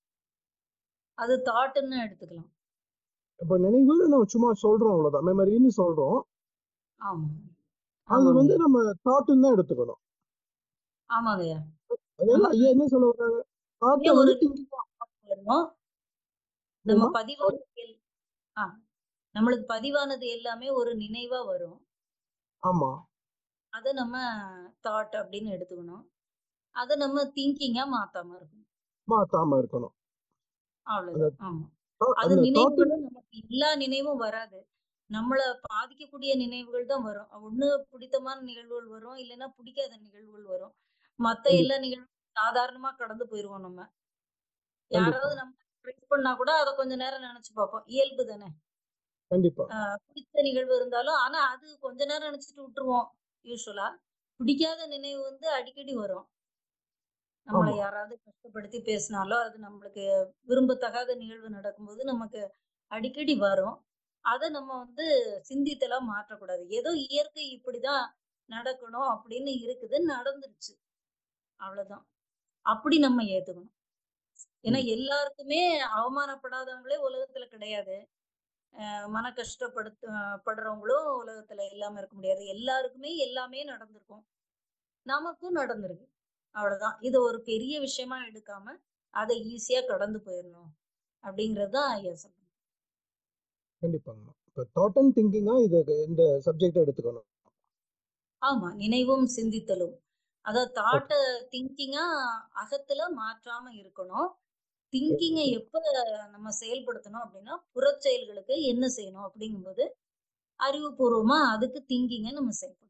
அது தாட்ன்னு எடுத்துக்கலாம். இப்ப நினைவுன்னு நம்ம சும்மா சொல்றோம், அவ்வளவுதான். மெமரின்னு சொல்றோம். ஆமா. அது ஆமாங்க வந்து ஐயா. நம்ம தாட்னு தான் எடுத்துக்கணும். ஆமாங்க ஐயா. அதாவது நமக்கு ஐயா என்ன சொல்ல வர்றாங்க, தாட்டை ஒரு வந்து திங்கிங் வரும். நம்ம பதிவானது எல்- ஆ, நம்மளுக்கு பதிவானது எல்லாமே ஒரு நினைவா வரும். ஆமா அதை நம்ம தாட் அப்படின்னு எடுத்துக்கணும். அதை நம்ம திங்கிங்கா மாத்தாம இருக்கணும். மாத்தாம இருக்கணும். அந்த அவ்வளவுதான். ஆமா. thought- அது அந்த தாட்டு நினைவுகளும் நமக்கு எல்லா நினைவும் வராது. நம்மள பாதிக்கக்கூடிய நினைவுகள் தான் வரும். ஒண்ணு பிடித்தமான நிகழ்வுகள் வரும், இல்லைன்னா பிடிக்காத நிகழ்வுகள் வரும். மத்த எல்லா நிகழ்வும் சாதாரணமா கடந்து போயிருவோம் நம்ம. கண்டிப்பா யாராவது நம்ம ட்ரை பண்ணா கூட அதை கொஞ்ச நேரம் நினைச்சு பார்ப்போம். இயல்பு தானே. கண்டிப்பா ஆஹ் பிடித்த நிகழ்வு இருந்தாலும் ஆனா அது கொஞ்ச நேரம் நினைச்சிட்டு விட்டுருவோம். யூஸ்வலா பிடிக்காத நினைவு வந்து அடிக்கடி வரும். நம்மளை ஆமா யாராவது கஷ்டப்படுத்தி பேசினாலோ அது நம்மளுக்கு விரும்பத்தகாத நிகழ்வு நடக்கும்போது நமக்கு அடிக்கடி வரும். அதை நம்ம வந்து சிந்தித்தெல்லாம் மாற்றக்கூடாது. ஏதோ இயற்கை இப்படிதான் நடக்கணும் அப்படின்னு இருக்குது, நடந்துருச்சு, அவ்வளவுதான். அப்படி நம்ம ஏத்துக்கணும். ஏன்னா கண்டிப்பா எல்லாருக்குமே அவமானப்படாதவங்களே உலகத்துல கிடையாது. அஹ் மன கஷ்டப்படுத்த படுறவங்களும் உலகத்துல இல்லாம இருக்க முடியாது. எல்லாருக்குமே எல்லாமே நடந்திருக்கும். நமக்கும் நடந்திருக்கு. அவ்வளவுதான். இது ஒரு பெரிய விஷயமா எடுக்காம அதை ஈஸியா கடந்து போயிடணும் அப்படிங்கறதுதான் ஐயா சொல்றேன். கண்டிப்பாங்க. இப்ப தாட் அண்ட் திங்கிங்கா இது இந்த சப்ஜெக்ட் எடுத்துக்கணும். ஆமா, நினைவும் சிந்தித்தலும். அதாவது ஓகே தாட்ட திங்கிங்கா அகத்துல மாற்றாம இருக்கணும். திங்கிங்கை எப்ப நம்ம செயல்படுத்தணும் அப்படின்னா புறச்செயல்களுக்கு என்ன செய்யணும் அப்படிங்கும்போது அறிவுபூர்வமா அதுக்கு திங்கிங்கை நம்ம செயல்படுத்தணும்.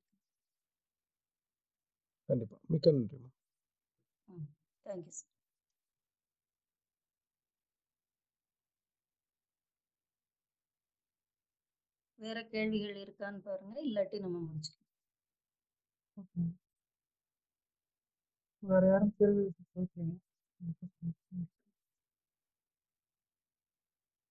கண்டிப்பா. மிக்க நன்றி. Thank you sir. வேற கேள்விகள் இருக்கான்னு பாருங்க, இல்லாட்டி நம்ம முடிச்சுக்கலாம். ஓகே. வேற யாரும் கேள்வி கேட்கலீங்க.